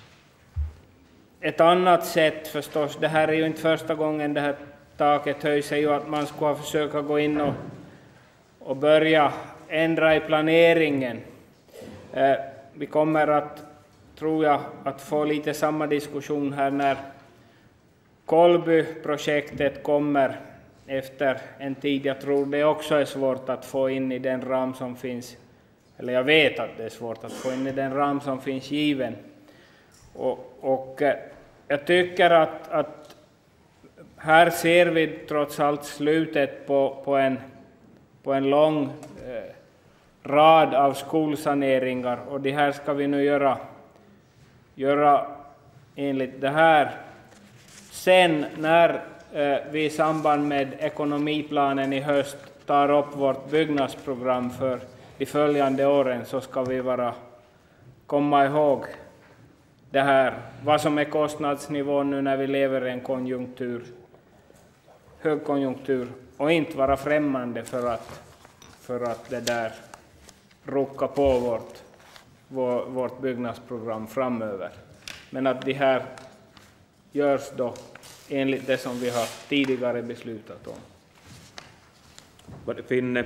[SPEAKER 5] ett annat sätt förstås. Det här är ju inte första gången det här taket höjs, är ju att man ska försöka gå in och börja ändra i planeringen. Vi kommer att, tror jag, att få lite samma diskussion här när Kolby-projektet kommer efter en tid. Jag tror det också är svårt att få in i den ram som finns, eller jag vet att det är svårt att få in i den ram som finns given. Och jag tycker att här ser vi trots allt slutet på en lång rad av skolsaneringar, och det här ska vi nu göra enligt det här. Sen när vi i samband med ekonomiplanen i höst tar upp vårt byggnadsprogram för de följande åren, så ska vi komma ihåg det här, vad som är kostnadsnivån nu när vi lever i en högkonjunktur, och inte vara främmande för att det där rucka på vårt byggnadsprogram framöver. Men att det här görs då enligt det som vi har tidigare beslutat om.
[SPEAKER 1] Vad finner?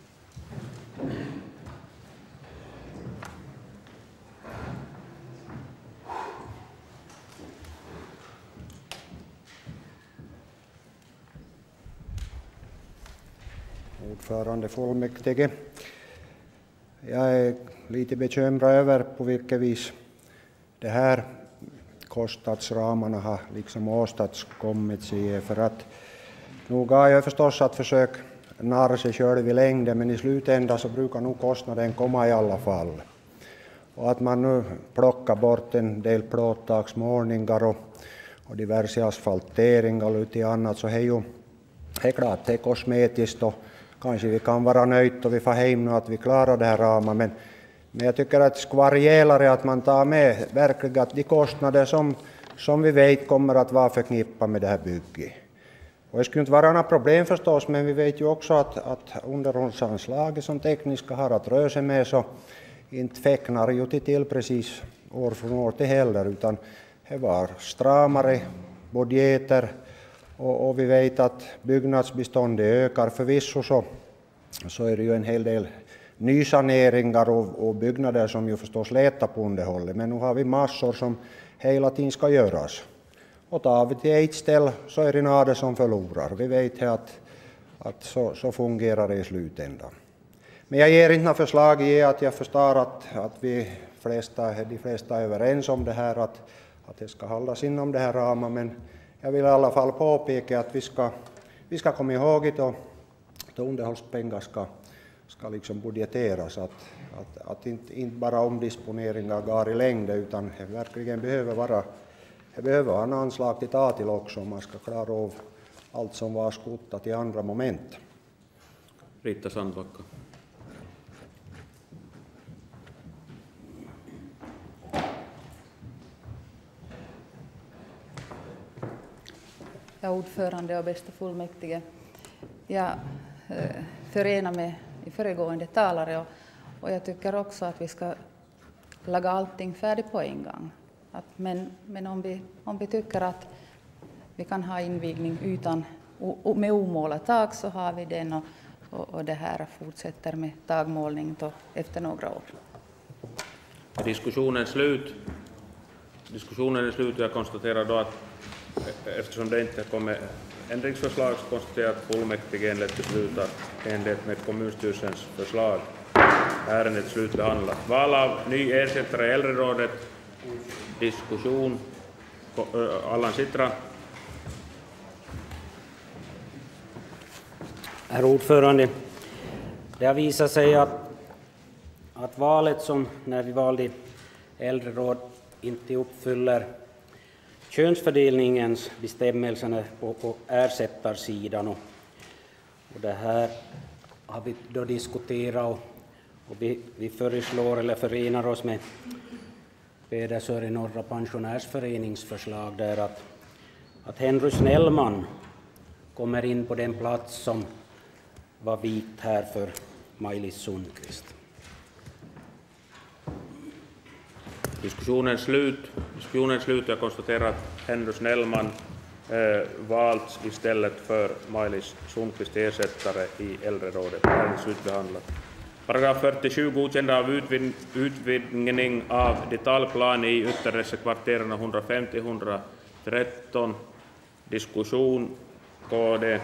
[SPEAKER 16] Ordförande fullmäktige. Jag är lite bekymrad över på vilket vis det här kostnadsramarna har liksom åstadkommits i, för att nog har jag förstås att försöka narra sig själv i längden, men i slutändan så brukar nog kostnaden komma i alla fall. Och att man nu plockar bort en del plåttaksmålningar och diverse asfalteringar och lite annat, så är det klart det är kosmetiskt, och kanske vi kan vara nöjda och vi får hem nu att vi klarar det här ramen, men jag tycker att det ska vara rejälare att man tar med verkligen att de kostnader som vi vet kommer att vara förknippade med det här bygget. Och det skulle inte vara några problem förstås, men vi vet ju också att underhållsanslaget som tekniska har att röra sig med, så inte fäcknar ju till precis år från år till heller, utan det var stramare budgeter, och vi vet att byggnadsbeståndet ökar. Förvisso så så är det ju en hel del nysaneringar och byggnader som ju förstås letar på underhållet. Men nu har vi massor som hela tiden ska göras. Och tar vi till ett ställe så är det några som förlorar. Vi vet att så fungerar det i slutändan. Men jag ger inte några förslag i att jag förstår att de flesta är överens om det här, att det ska hållas inom det här ramen. Men jag vill i alla fall påpeka att vi ska komma ihåg att underhållspengar ska liksom budgeteras. Att inte bara omdisponeringar går i längd, utan det verkligen behöver vara en anslag till ta till också om man ska klara av allt som var skottat i andra moment.
[SPEAKER 1] Riitta Sandbacka.
[SPEAKER 19] Ja, ordförande och bästa fullmäktige. Jag förenar mig i föregående talare och jag tycker också att vi ska laga allting färdigt på en gång. Men om vi tycker att vi kan ha invigning utan med omålat tak så har vi den och det här fortsätter med tagmålning efter några år.
[SPEAKER 1] Diskussionen är slut. Jag konstaterar då att eftersom det inte kommer ändringsförslag så konstaterar att fullmäktige enligt beslutat enligt med kommunstyrelsens förslag. Ärendet slutbehandlat. Val av ny ersättare i äldrerådet. Diskussion. Allan Sitra.
[SPEAKER 2] Herr ordförande, det har visat sig att valet som när vi valde äldreråd inte uppfyller könsfördelningens bestämmelser på ersättarsidan. Och det här har vi då diskuterat och vi föreslår eller förenar oss med Pedersöre Norra pensionärsföreningsförslag där att Henry Snellman kommer in på den plats som var vikt här för Maj-Lis Sundqvist.
[SPEAKER 1] Diskussionen är slut. Jag konstaterar att Henry Snellman valts istället för Maj-Lis Sundqvist ersättare i äldrerådet. Ärendet slutbehandlat. Paragraf 47 godkända av utvidgning av detaljplan i ytterressekvarteren 150-113. Diskussion. KD.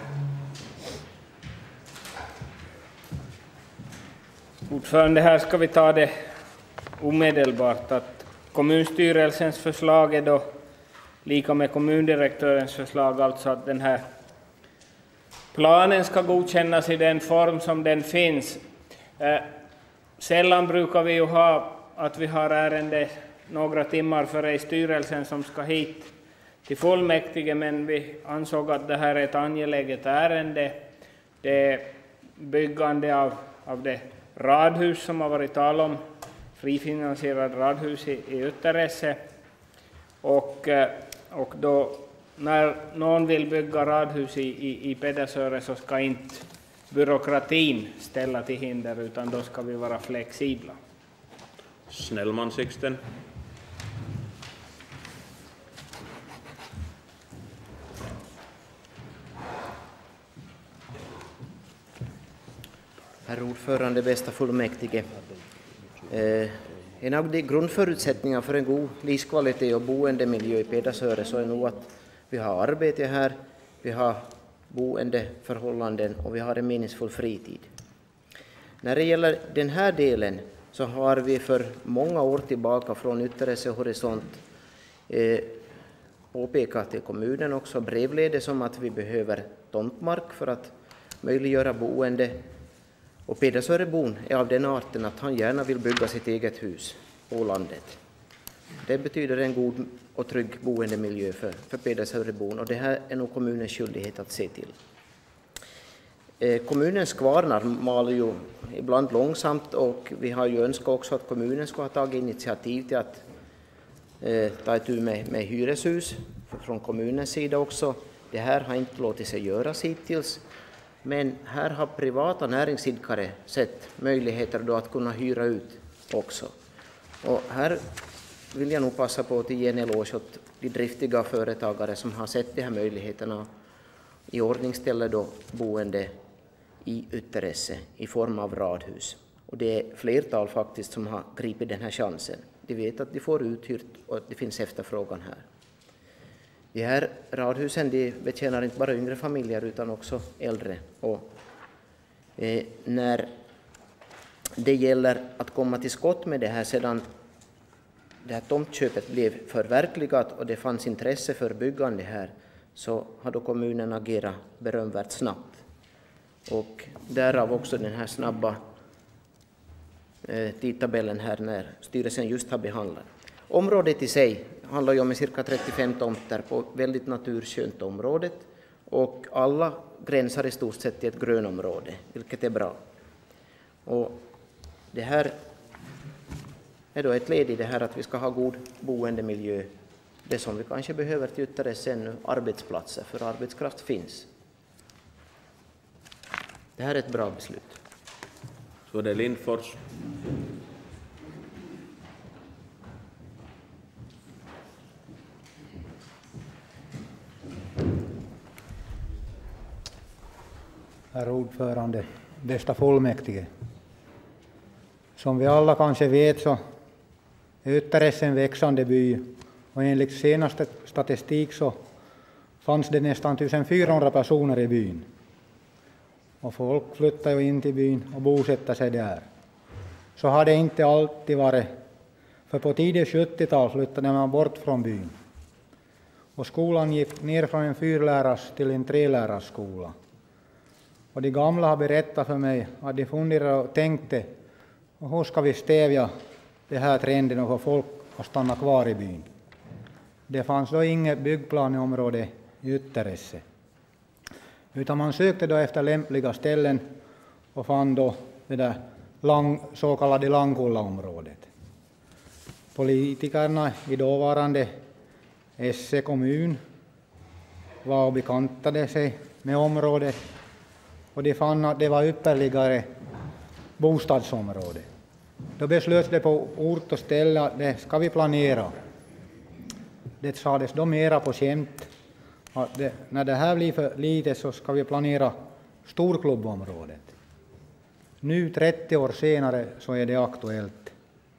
[SPEAKER 5] Ordförande, här ska vi ta det omedelbart att kommunstyrelsens förslag är då lika med kommundirektörens förslag, alltså att den här planen ska godkännas i den form som den finns. Sällan brukar vi ju ha att vi har ärende några timmar före i styrelsen som ska hit till fullmäktige, men vi ansåg att det här är ett angeläget ärende. Det är byggande av det radhus som har varit tal om, frifinansierad radhus i Ytteresse. Och då när någon vill bygga radhus i Pedersöre så ska inte byråkratin ställa till hinder, utan då ska vi vara flexibla.
[SPEAKER 1] Snellman Sixten.
[SPEAKER 20] Herr ordförande, bästa fullmäktige. En av de grundförutsättningar för en god livskvalitet och boendemiljö i Pedersöre så är nog att vi har arbete här, vi har boendeförhållanden och vi har en meningsfull fritid. När det gäller den här delen så har vi för många år tillbaka från Ytteresse horisont påpekat till kommunen också brevledes om att vi behöver tomtmark för att möjliggöra boende. Och Pedersörebon är av den arten att han gärna vill bygga sitt eget hus på landet. Det betyder en god och trygg boendemiljö för Pedersörebon, och det här är nog kommunens skyldighet att se till. Kommunens kvarnar maler ju ibland långsamt, och vi har ju önskat också att kommunen ska ha tagit initiativ till att ta itu med hyreshus från kommunens sida också. Det här har inte låtit sig göras hittills. Men här har privata näringsidkare sett möjligheter då att kunna hyra ut också. Och här vill jag nog passa på att ge en eloge åt de driftiga företagare som har sett de här möjligheterna i ordningställe då boende i Ytteresse i form av radhus. Och det är flertal faktiskt som har gripit den här chansen. De vet att de får uthyrt och att det finns efterfrågan här. De här radhusen de betjänar inte bara yngre familjer utan också äldre. Och när det gäller att komma till skott med det här sedan det här tomtköpet blev förverkligat och det fanns intresse för byggande här, så har då kommunen agerat berömvärt snabbt. Och därav också den här snabba tidtabellen här när styrelsen just har behandlat. Området i sig handlar ju om cirka 35 tomter på väldigt naturskönt området, och alla gränsar i stort sett till ett grönområde, vilket är bra. Och det här är då ett led i det här att vi ska ha god boendemiljö. Det som vi kanske behöver till Ytteresse ännu, arbetsplatser, för arbetskraft finns. Det här är ett bra beslut.
[SPEAKER 1] Så det är Lindfors.
[SPEAKER 21] Herr ordförande, bästa fullmäktige. Som vi alla kanske vet så är Ytteresse en växande by, och enligt senaste statistik så fanns det nästan 1400 personer i byn. Och folk flyttar ju in till byn och bosätter sig där. Så har det inte alltid varit, för på tidigt 70-tal flyttade man bort från byn. Och skolan gick ner från en 4-läras till en 3-lärarsskola. Och de gamla har berättat för mig att de funderade och tänkte, hur ska vi stävja det här trenden och få folk att stanna kvar i byn. Det fanns då inget byggplaneområde i Ytteresse. Utan man sökte då efter lämpliga ställen och fann då det där så kallade Langkulla-området. Politikerna i dåvarande Esse kommun var och bekantade sig med området, och de fann att det var ypperligare bostadsområde. Då beslöts det på ort och ställe att det ska vi planera. Det sades då mera på skämt att när det här blir för lite så ska vi planera storklubbområdet. Nu 30 år senare så är det aktuellt.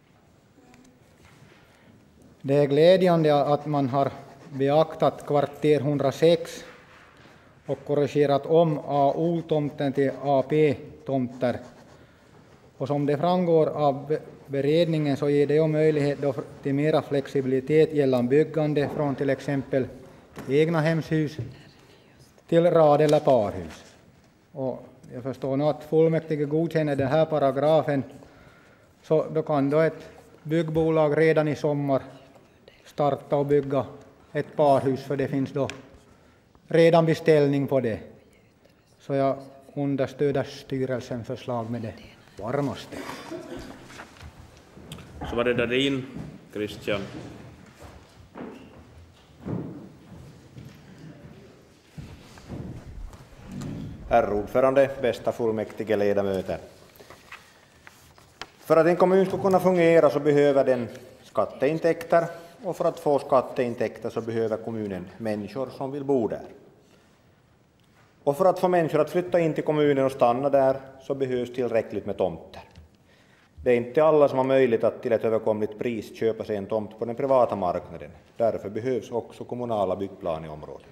[SPEAKER 21] Det är glädjande att man har beaktat kvarter 106 och korrigerat om AO-tomten till AP-tomter. Och som det framgår av beredningen så ger det ju möjlighet till mera flexibilitet gällande byggande från till exempel egna hemshus till rad- eller parhus. Och jag förstår nu att fullmäktige godkänner den här paragrafen, så då kan då ett byggbolag redan i sommar starta och bygga ett parhus, för det finns då redan beställning på det. Så jag understöder styrelsens förslag med det varmaste.
[SPEAKER 1] Så var det Dahlin, Christian.
[SPEAKER 6] Herr ordförande, bästa fullmäktige ledamöter. För att en kommun ska kunna fungera så behöver den skatteintäkter, och för att få skatteintäkter så behöver kommunen människor som vill bo där. Och för att få människor att flytta in till kommunen och stanna där så behövs tillräckligt med tomter. Det är inte alla som har möjlighet att till ett överkomligt pris köpa sig en tomt på den privata marknaden. Därför behövs också kommunala byggplaneområden.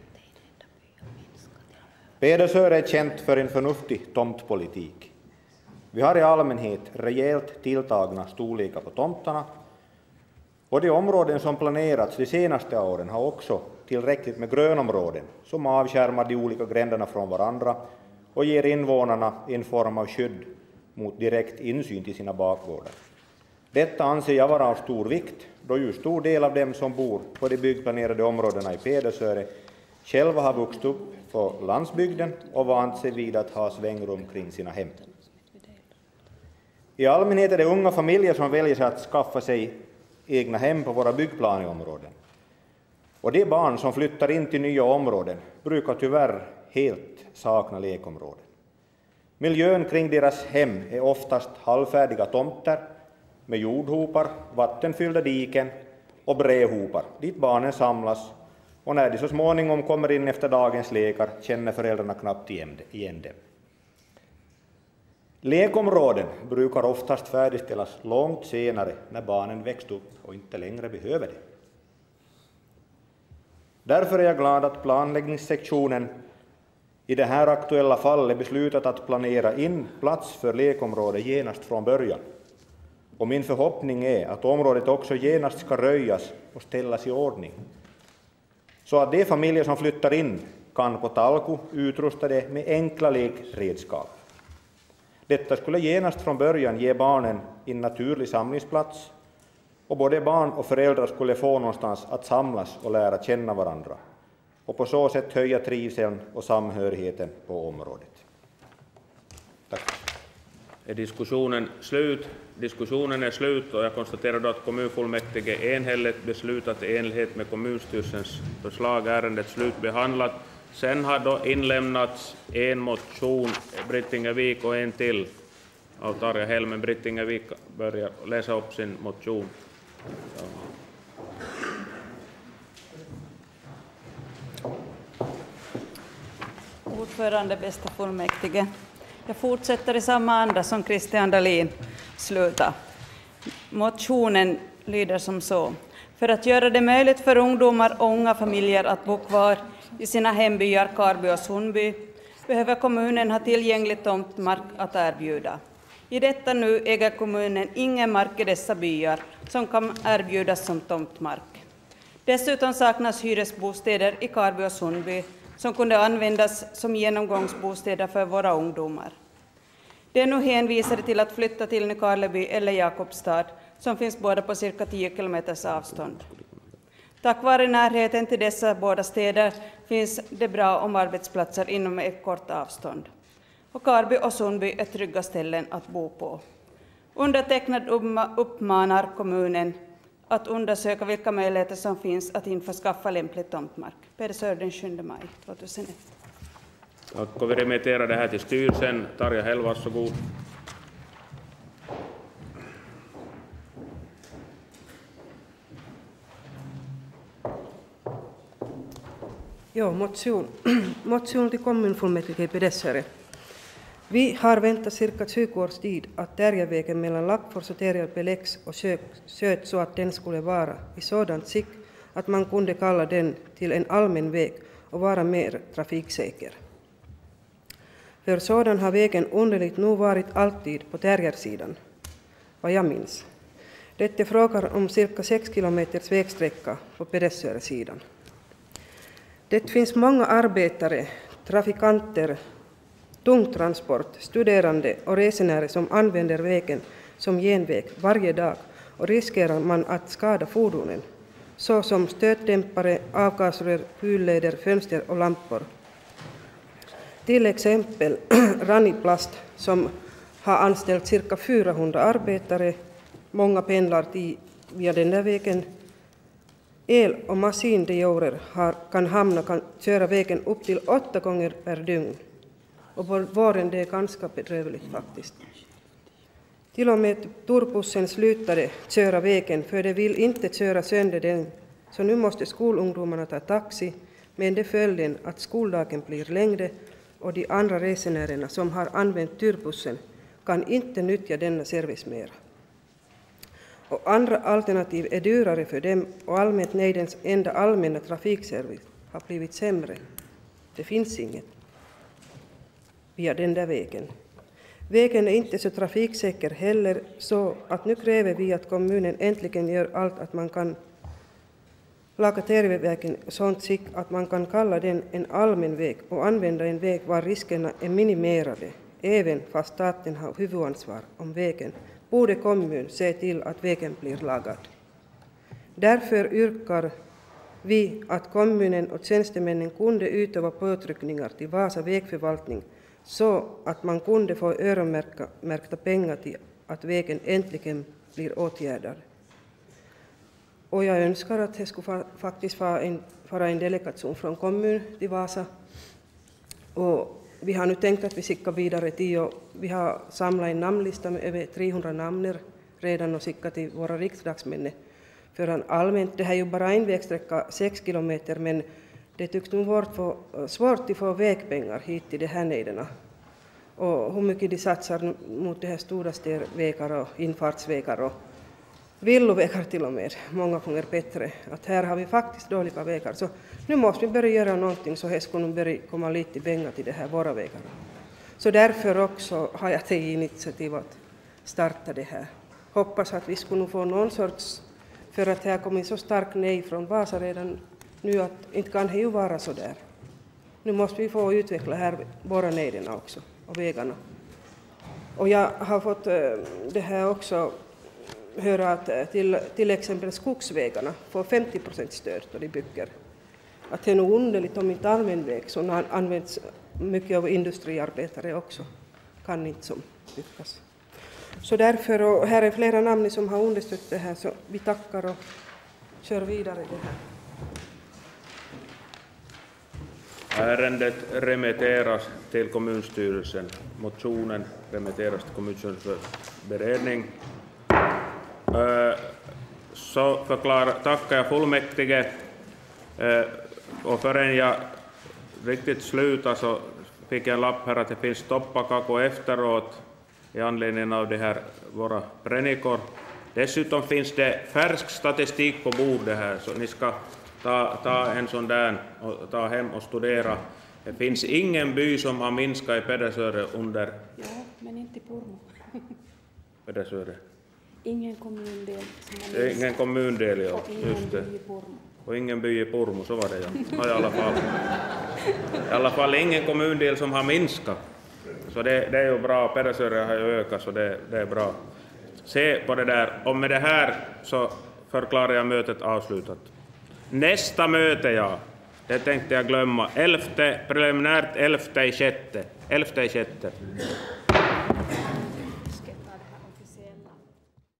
[SPEAKER 6] Pedersöre är känt för en förnuftig tomtpolitik. Vi har i allmänhet rejält tilltagna storlekar på tomtarna, och de områden som planerats de senaste åren har också tillräckligt med grönområden som avskärmar de olika gränderna från varandra och ger invånarna en form av skydd mot direkt insyn till sina bakgårdar. Detta anser jag vara av stor vikt, då ju stor del av dem som bor på de byggplanerade områdena i Pedersöre själva har vuxit upp på landsbygden och vant sig vid att ha svängrum kring sina hem. I allmänhet är det unga familjer som väljer att skaffa sig egna hem på våra byggplaneområden. Och de barn som flyttar in till nya områden brukar tyvärr helt sakna lekområden. Miljön kring deras hem är oftast halvfärdiga tomter med jordhopar, vattenfyllda diken och brädhopar dit barnen samlas, och när de så småningom kommer in efter dagens lekar känner föräldrarna knappt igen dem.
[SPEAKER 3] Lekområden brukar oftast färdigställas långt senare när barnen växt upp och inte längre behöver det. Därför är jag glad att planläggningssektionen i det här aktuella fallet beslutat att planera in plats för lekområde genast från början. Och min förhoppning är att området också genast ska röjas och ställas i ordning, så att de familjer som flyttar in kan på Talko utrusta det med enkla lekredskap. Detta skulle genast från början ge barnen en naturlig samlingsplats, och både barn och föräldrar skulle få någonstans att samlas och lära känna varandra, och på så sätt höja trivseln och samhörigheten på området. Tack.
[SPEAKER 1] Är diskussionen slut? Diskussionen är slut, och jag konstaterar då att kommunfullmäktige enhälligt beslutat i enlighet med kommunstyrelsens förslag, ärendet slutbehandlat. Sen har då inlämnats en motion, Brittingevik, och en till av Tarja Helmen. Brittingevik börjar läsa upp sin motion.
[SPEAKER 14] Ordförande, bästa fullmäktige. Jag fortsätter i samma anda som Christian Dahlin slutade. Motionen lyder som så. För att göra det möjligt för ungdomar och unga familjer att bo kvar i sina hembyar Karby och Sundby behöver kommunen ha tillgänglig tomtmark att erbjuda. I detta nu äger kommunen ingen mark i dessa byar som kan erbjudas som tomtmark. Dessutom saknas hyresbostäder i Karby och Sundby som kunde användas som genomgångsbostäder för våra ungdomar. Det är nu hänvisade till att flytta till Nykarleby eller Jakobstad, som finns båda på cirka 10 kilometers avstånd. Tack vare närheten till dessa båda städer finns det bra om arbetsplatser inom ett kort avstånd. Och Karby och Sundby är trygga ställen att bo på. Undertecknad uppmanar kommunen att undersöka vilka möjligheter som finns att införskaffa lämplig tomtmark. Pedersör den 7 maj 2001.
[SPEAKER 1] Tack, och vi remitterar det här till styrelsen. Tarja Hell, varsågod.
[SPEAKER 22] Ja, motion till kommunfullmäktige i Pedersöre. Vi har väntat cirka 20 års tid att Tärjevägen mellan Lappfors och Terjäl beläggs och sköts så att den skulle vara i sådant skick att man kunde kalla den till en allmän väg och vara mer trafiksäker. För sådan har vägen underligt nog varit alltid på Tärjärsidan, vad jag minns. Det är frågan om cirka 6 kilometers vägsträcka på Pedersöresidan. Det finns många arbetare, trafikanter, tungtransport, studerande och resenärer som använder vägen som genväg varje dag, och riskerar man att skada fordonen, såsom stötdämpare, avgasrör, kylleder, fönster och lampor. Till exempel Raniplast, som har anställt cirka 400 arbetare, många pendlar via den där vägen. El- och maskindejorer kan köra vägen upp till 8 gånger per dygn. Och på våren det är ganska bedrövligt faktiskt. Till och med turbussen slutade köra vägen, för de vill inte köra sönder den. Så nu måste skolungdomarna ta taxi, med det följden att skoldagen blir längre, och de andra resenärerna som har använt turbussen kan inte nyttja denna service mer. Och andra alternativ är dyrare för dem, och allmänt nejdens enda allmänna trafikservice har blivit sämre. Det finns inget via den där vägen. Vägen är inte så trafiksäker heller, så att nu kräver vi att kommunen äntligen gör allt att man kan laga Tärjevägen sånt skick att man kan kalla den en allmän väg och använda en väg var riskerna är minimerade. Även fast staten har huvudansvar om vägen borde kommun se till att vägen blir lagad. Därför yrkar vi att kommunen och tjänstemännen kunde utöva påtryckningar till Vasa vägförvaltning så att man kunde få öronmärkta pengar till att vägen äntligen blir åtgärdad. Och jag önskar att det skulle faktiskt vara en delegation från kommun till Vasa. Och vi har nu tänkt att vi skickar vidare till, och vi har samlat en namnlista med över 300 namn redan och skickat till våra riksdagsmän. För allmänt, det här är ju bara en vägsträcka 6 kilometer, men det tycks nog vara svårt att få vägpengar hit till de här nejderna. och hur mycket de satsar mot de här stora vägar och infartsvägar och villovägar till och med, många gånger bättre. Att här har vi faktiskt dåliga vägar. Så nu måste vi börja göra någonting så här skulle börja komma lite pengar till det här våra vägar. Så därför också har jag tagit initiativ att starta det här. Hoppas att vi skulle få någon sorts, för att det har kommit så starkt nej från Vasa redan nu att inte kan det ju vara så där. Nu måste vi få utveckla här våra nejderna också och vägarna. Och jag har fått det här också höra att till exempel skogsvägarna får 50% stöd då de bygger. Att det är nog underligt om inte allmän väg som används mycket av industriarbetare också kan inte som lyckas. Så därför, och här är flera namn som har understött det här, så vi tackar och kör vidare det här.
[SPEAKER 1] Ärendet remitteras till kommunstyrelsen. Motionen remitteras till kommunstyrelsen för beredning. Så tackar jag fullmäktige. Och förrän jag riktigt slutar så fick jag en lapp här att det finns toppakako efteråt i anledning av det här våra pränikor. Dessutom finns det färsk statistik på bordet här, så ni ska ta en sån där och ta hem och studera. Det finns ingen by som har minskat i Pedersöre under...
[SPEAKER 4] Ja, men inte i Pormo.
[SPEAKER 1] Pedersöre.
[SPEAKER 4] Ingen kommundel.
[SPEAKER 1] Ingen kommundel, ja.
[SPEAKER 4] Och ingen
[SPEAKER 1] just det.
[SPEAKER 4] by i Pormo.
[SPEAKER 1] Och ingen by i Pormo, så var det ja. I alla fall ingen kommundel som har minskat. Så det är ju bra. Pedersöre har ju ökat, så det är bra. Se på det där. Och med det här så förklarar jag mötet avslutat. Nästa möte, ja. Det tänkte jag glömma. Preliminärt 11.6.